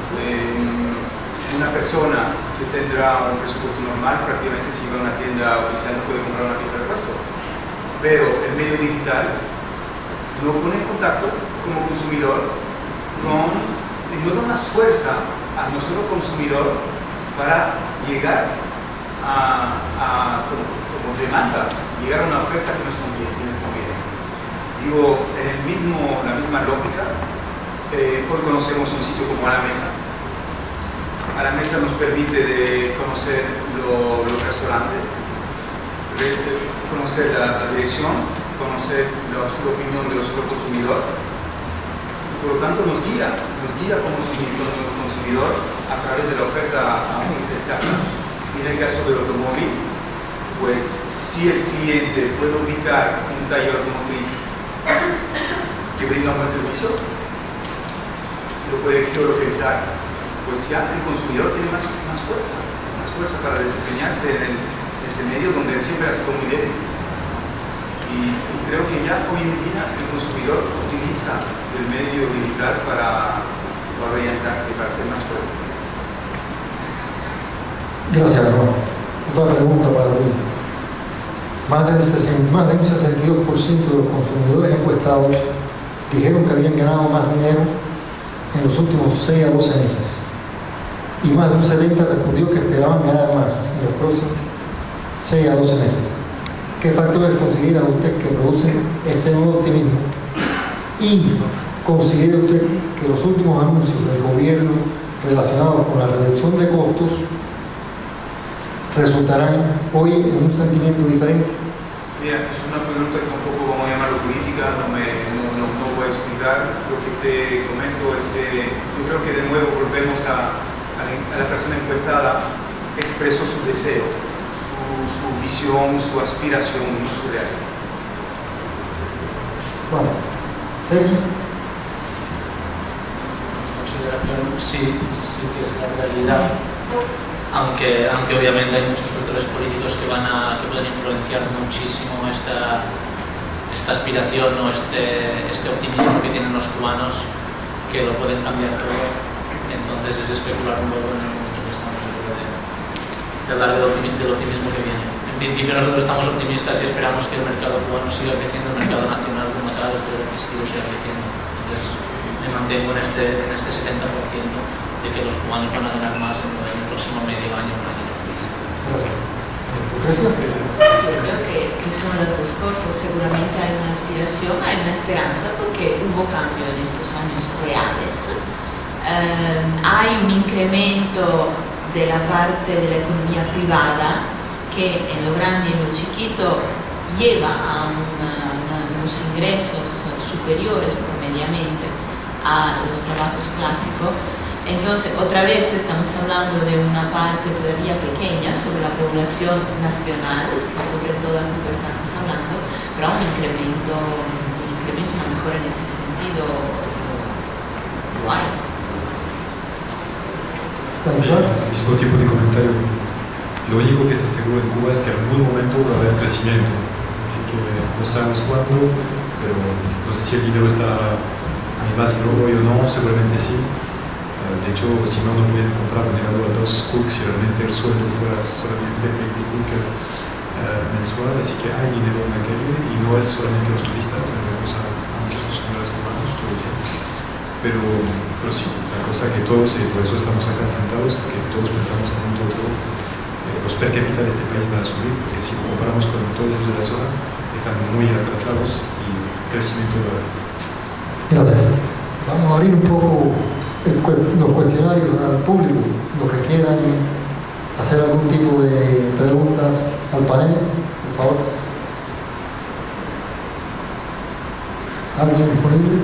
S7: Una persona que tendrá un presupuesto normal, prácticamente si va a una tienda oficial no puede comprar una pieza de repuesto. Pero el medio digital no pone en contacto como consumidor y no da más fuerza a nosotros consumidor para llegar como demanda, llegar a una oferta que nos conviene. Digo, en la misma lógica, hoy conocemos un sitio como A la Mesa. A la Mesa nos permite de conocer los restaurantes, conocer la dirección, conocer la opinión de los otros consumidores. Por lo tanto, nos guía como consumidor a través de la oferta muy escasa. Y en el caso del automóvil, pues si el cliente puede ubicar un taller automotriz que brinda un buen servicio, lo puede geolocalizar, pues ya el consumidor tiene más fuerza para desempeñarse en este medio donde siempre ha sido muy débil. Y creo que ya hoy en día el consumidor utiliza el medio digital para orientarse, para ser más fuerte.
S3: Gracias, Juan. Otra pregunta para ti. Más de un 62% de los consumidores encuestados dijeron que habían ganado más dinero en los últimos 6 a 12 meses. Y más de un 70% respondió que esperaban ganar más en los próximos 6 a 12 meses. ¿Qué factores considera usted que producen este nuevo optimismo? ¿Y considera usted que los últimos anuncios del gobierno relacionados con la reducción de costos resultarán hoy en un sentimiento diferente?
S7: Mira, es una pregunta que un poco, vamos a llamarlo política, no voy a explicar. Lo que te comento es que yo creo que de nuevo volvemos a la persona encuestada expresó su deseo, su visión, su aspiración, su realidad.
S3: Bueno, Sergi.
S6: Consideración sí que es la realidad, aunque obviamente hay muchos factores políticos que pueden influenciar muchísimo esta aspiración o este optimismo que tienen los cubanos, que lo pueden cambiar todo. Entonces es especular un poco en el momento que estamos de hablar del optimismo que viene. En principio nosotros estamos optimistas y esperamos que el mercado cubano siga creciendo, el mercado nacional como tal, pero que siga creciendo. Entonces me mantengo en este 70% de que los cubanos van a ganar más en el próximo medio año, un año.
S3: Gracias.
S5: Yo creo que son las dos cosas. Seguramente hay una aspiración, hay una esperanza, porque hubo cambio en estos años reales. Hay un incremento de la parte de la economía privada que en lo grande y en lo chiquito lleva a unos ingresos superiores promediamente a los trabajos clásicos. Entonces, otra vez estamos hablando de una parte todavía pequeña sobre la población nacional, y sobre todo aquí estamos hablando, pero un incremento, una mejora en ese sentido lo hay.
S4: El mismo tipo de comentario. Lo único que está seguro en Cuba es que en algún momento va a haber crecimiento. Así que no sabemos cuándo, pero no sé si el dinero está más globo o no, seguramente sí. De hecho, si no, no pueden comprar un helado a 2 cooks si realmente el sueldo fuera solamente 20 cooks mensual. Así que hay dinero en la calle y no es solamente los turistas, vendemos a muchos consumidores cubanos todos los días. Pero sí, la cosa que todos, y por eso estamos acá sentados, es que todos pensamos que en un todo los per cápita de este país van a subir, porque si comparamos con todos los de la zona, están muy atrasados y crecimiento va a haber.
S3: Gracias. Vamos a abrir un poco los cuestionarios al público, los que quieran hacer algún tipo de preguntas al panel, por favor. ¿Alguien disponible?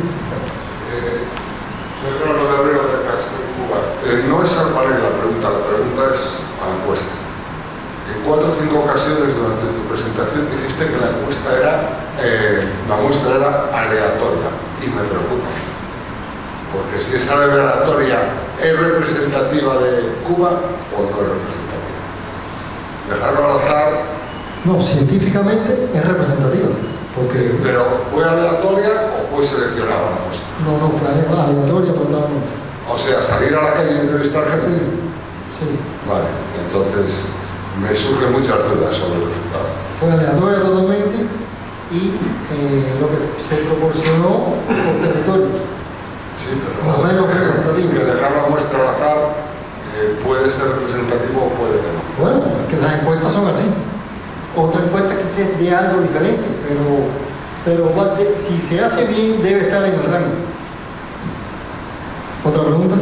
S9: Soy Carlos Labrero de Castro, Cuba. No es al panel la pregunta es a la encuesta. En 4 o 5 ocasiones durante tu presentación dijiste que la muestra era aleatoria y me preocupa. Porque si es aleatoria, ¿es representativa de Cuba o no es representativa? Dejarlo al azar.
S3: No, científicamente es representativa. Porque
S9: ¿Pero fue aleatoria o fue seleccionada la muestra?
S3: no fue aleatoria totalmente.
S9: O sea, salir a la calle y entrevistar gente.
S3: Sí.
S9: Vale, entonces me surgen muchas dudas sobre el resultado.
S3: Fue aleatoria totalmente y lo que se proporcionó por territorio.
S9: Sí, pero
S3: más o menos representativo.
S9: que dejar la muestra al azar puede ser representativo o puede que no.
S3: Bueno, es que las encuestas son así. Otra encuesta quizás de algo diferente, pero si se hace bien debe estar en el rango. ¿Otra pregunta?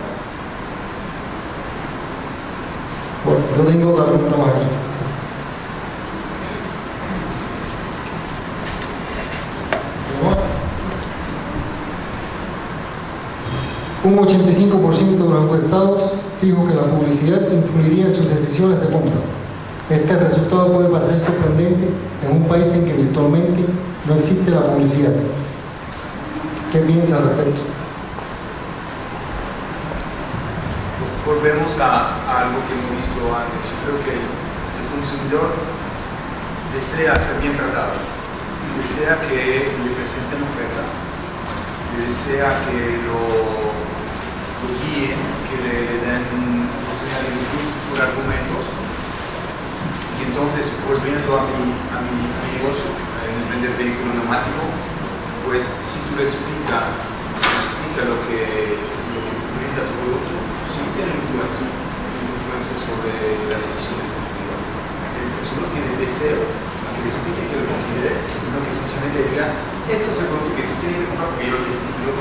S3: Bueno, yo tengo otra pregunta más aquí. Un 85% de los encuestados dijo que la publicidad influiría en sus decisiones de compra. Este resultado puede parecer sorprendente en un país en que virtualmente no existe la publicidad. ¿Qué piensa al respecto?
S7: Volvemos a algo que hemos visto antes. Yo creo que el consumidor desea ser bien tratado, desea que le presenten oferta, desea que lo guíen, que le den por argumentos. Y entonces, volviendo a mi negocio, en vender vehículo neumático, pues si tú le explicas lo que brinda tu producto, sí tiene influencia sobre la decisión del consumidor. El consumidor tiene deseo a que le explique, que lo considere, no que sencillamente diga, esto es el producto que tú tienes que comprar porque yo lo compro.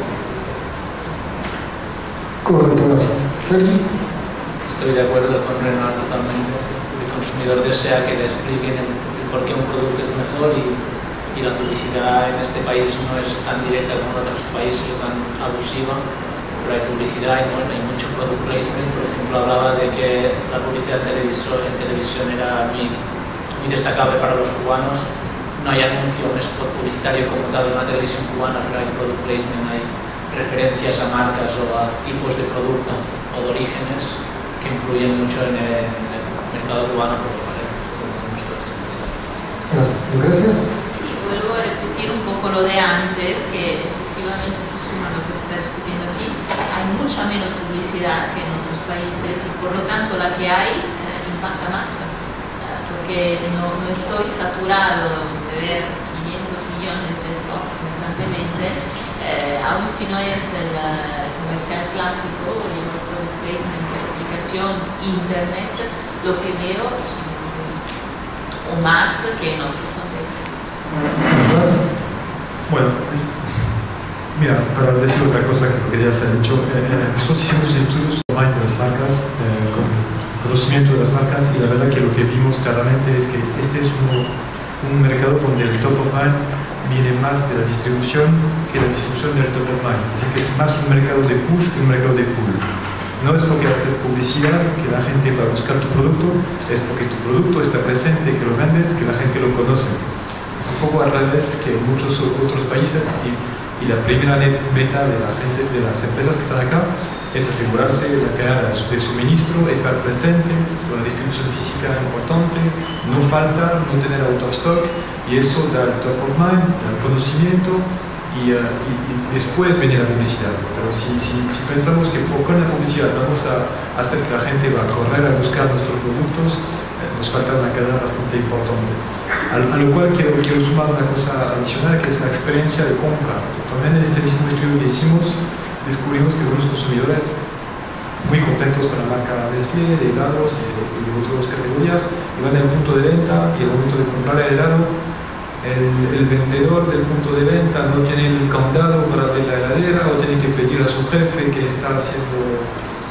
S3: Correcto, gracias. Sergi.
S6: Estoy de acuerdo con Renard totalmente. El consumidor desea que le expliquen el por qué un producto es mejor y la publicidad en este país no es tan directa como en otros países o tan abusiva, pero hay publicidad y hay mucho product placement. Por ejemplo, hablaba de que la publicidad en televisión era muy destacable para los cubanos. No hay anuncio, un spot publicitario como tal en la televisión cubana, pero hay product placement, hay referencias a marcas o a tipos de producto o de orígenes que influyen mucho en el mercado cubano, por lo que parece.
S3: Gracias. ¿Lucrecia?
S5: Sí, vuelvo a repetir un poco lo de antes, que efectivamente se suma a lo que se está discutiendo aquí. Hay mucha menos publicidad que en otros países y por lo tanto la que hay impacta más, porque no estoy saturado de ver 500 millones de spots constantemente, aun si no es el comercial clásico y el product placement, la explicación, internet, lo que veo es o más que en otros contextos.
S4: Bueno, mira, para decir otra cosa que ya se ha dicho, nosotros hicimos estudios online de las marcas, con conocimiento de las marcas, y la verdad que lo que vimos claramente es que este es un mercado donde el top of mind viene más de la distribución que la distribución del top of mind. Así que es más un mercado de push que un mercado de pull. No es porque haces publicidad que la gente va a buscar tu producto, es porque tu producto está presente, que lo vendes, que la gente lo conoce. Es un poco al revés que en muchos otros países y la primera meta de la gente, de las empresas que están acá, es asegurarse de la cadena de suministro, estar presente, con la distribución física importante, no faltar, no tener out of stock, y eso da el top of mind, da el conocimiento. Y después viene la publicidad. Pero si pensamos que con la publicidad vamos a hacer que la gente va a correr a buscar nuestros productos, nos falta una cadena bastante importante. A lo cual quiero sumar una cosa adicional, que es la experiencia de compra. También en este mismo estudio que hicimos, descubrimos que algunos consumidores muy contentos con la marca Nestlé, de helados y de otras categorías, van al punto de venta y al momento de comprar el helado, el vendedor del punto de venta no tiene el candado para abrir la heladera o tiene que pedir a su jefe que está haciendo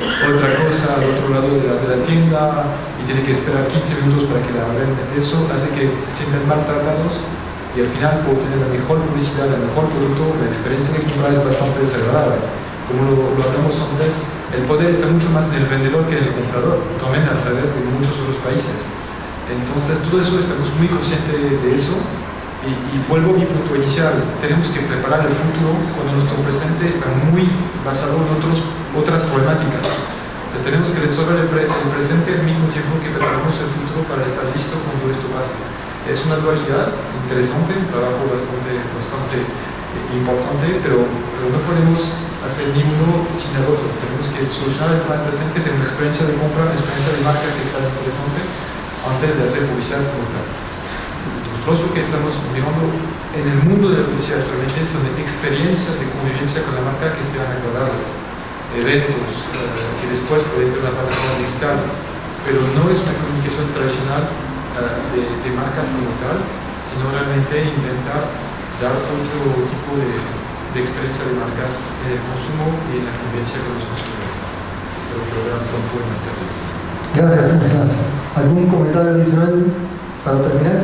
S4: otra cosa al otro lado de la tienda y tiene que esperar 15 minutos para que la abran. Eso hace que se sientan mal tratados y al final, por tener la mejor publicidad, el mejor producto, la experiencia de comprar es bastante desagradable. Como lo hablamos antes, el poder está mucho más en el vendedor que en el comprador, también al revés de muchos otros países. Entonces, todo eso estamos muy conscientes de eso. Y vuelvo a mi punto inicial, tenemos que preparar el futuro cuando nuestro presente está muy basado en otras problemáticas. Entonces, tenemos que resolver el presente al mismo tiempo que preparamos el futuro para estar listo cuando esto pase. Es una dualidad interesante, un trabajo bastante importante, pero no podemos hacer ni uno sin el otro. Tenemos que solucionar el problema presente, tener una experiencia de compra, una experiencia de marca que sea interesante antes de hacer publicidad como tal. Nosotros lo que estamos mirando en el mundo de la publicidad actualmente son experiencias de convivencia con la marca que sean agradables, eventos que después pueden tener una plataforma digital, pero no es una comunicación tradicional de marcas como tal, sino realmente intentar dar otro tipo de experiencia de marcas en el consumo y en la convivencia con los consumidores. Espero que lo vean pronto en las tardes.
S3: Gracias. ¿Algún comentario adicional para terminar?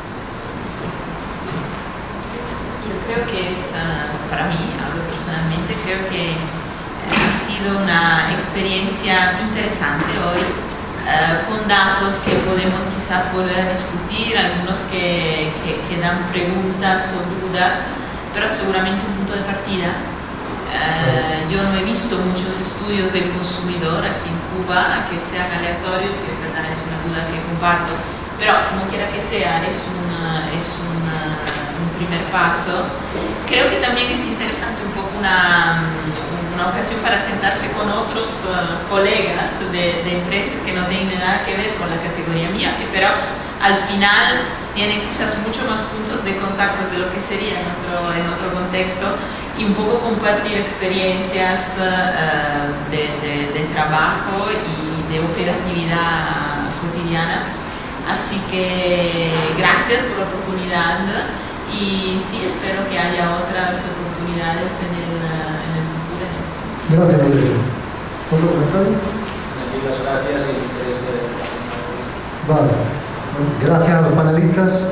S5: Yo creo que es, para mí, hablo personalmente, creo que ha sido una experiencia interesante hoy, con datos que podemos quizás volver a discutir, algunos que dan preguntas o dudas, pero seguramente un punto de partida. Yo no he visto muchos estudios del consumidor aquí en Cuba que sean aleatorios, y de verdad es una duda que comparto, pero como quiera que sea, es un primer paso. Creo que también es interesante un poco una ocasión para sentarse con otros colegas de empresas que no tienen nada que ver con la categoría mía, pero al final tienen quizás mucho más puntos de contactos de lo que sería en otro contexto, y un poco compartir experiencias de trabajo y de operatividad cotidiana. Así que gracias por la oportunidad y sí, espero que haya otras oportunidades en el futuro.
S3: Gracias, Mauricio. ¿Otro comentario?
S6: Muchas gracias y interés de
S3: Vale. Gracias a los panelistas.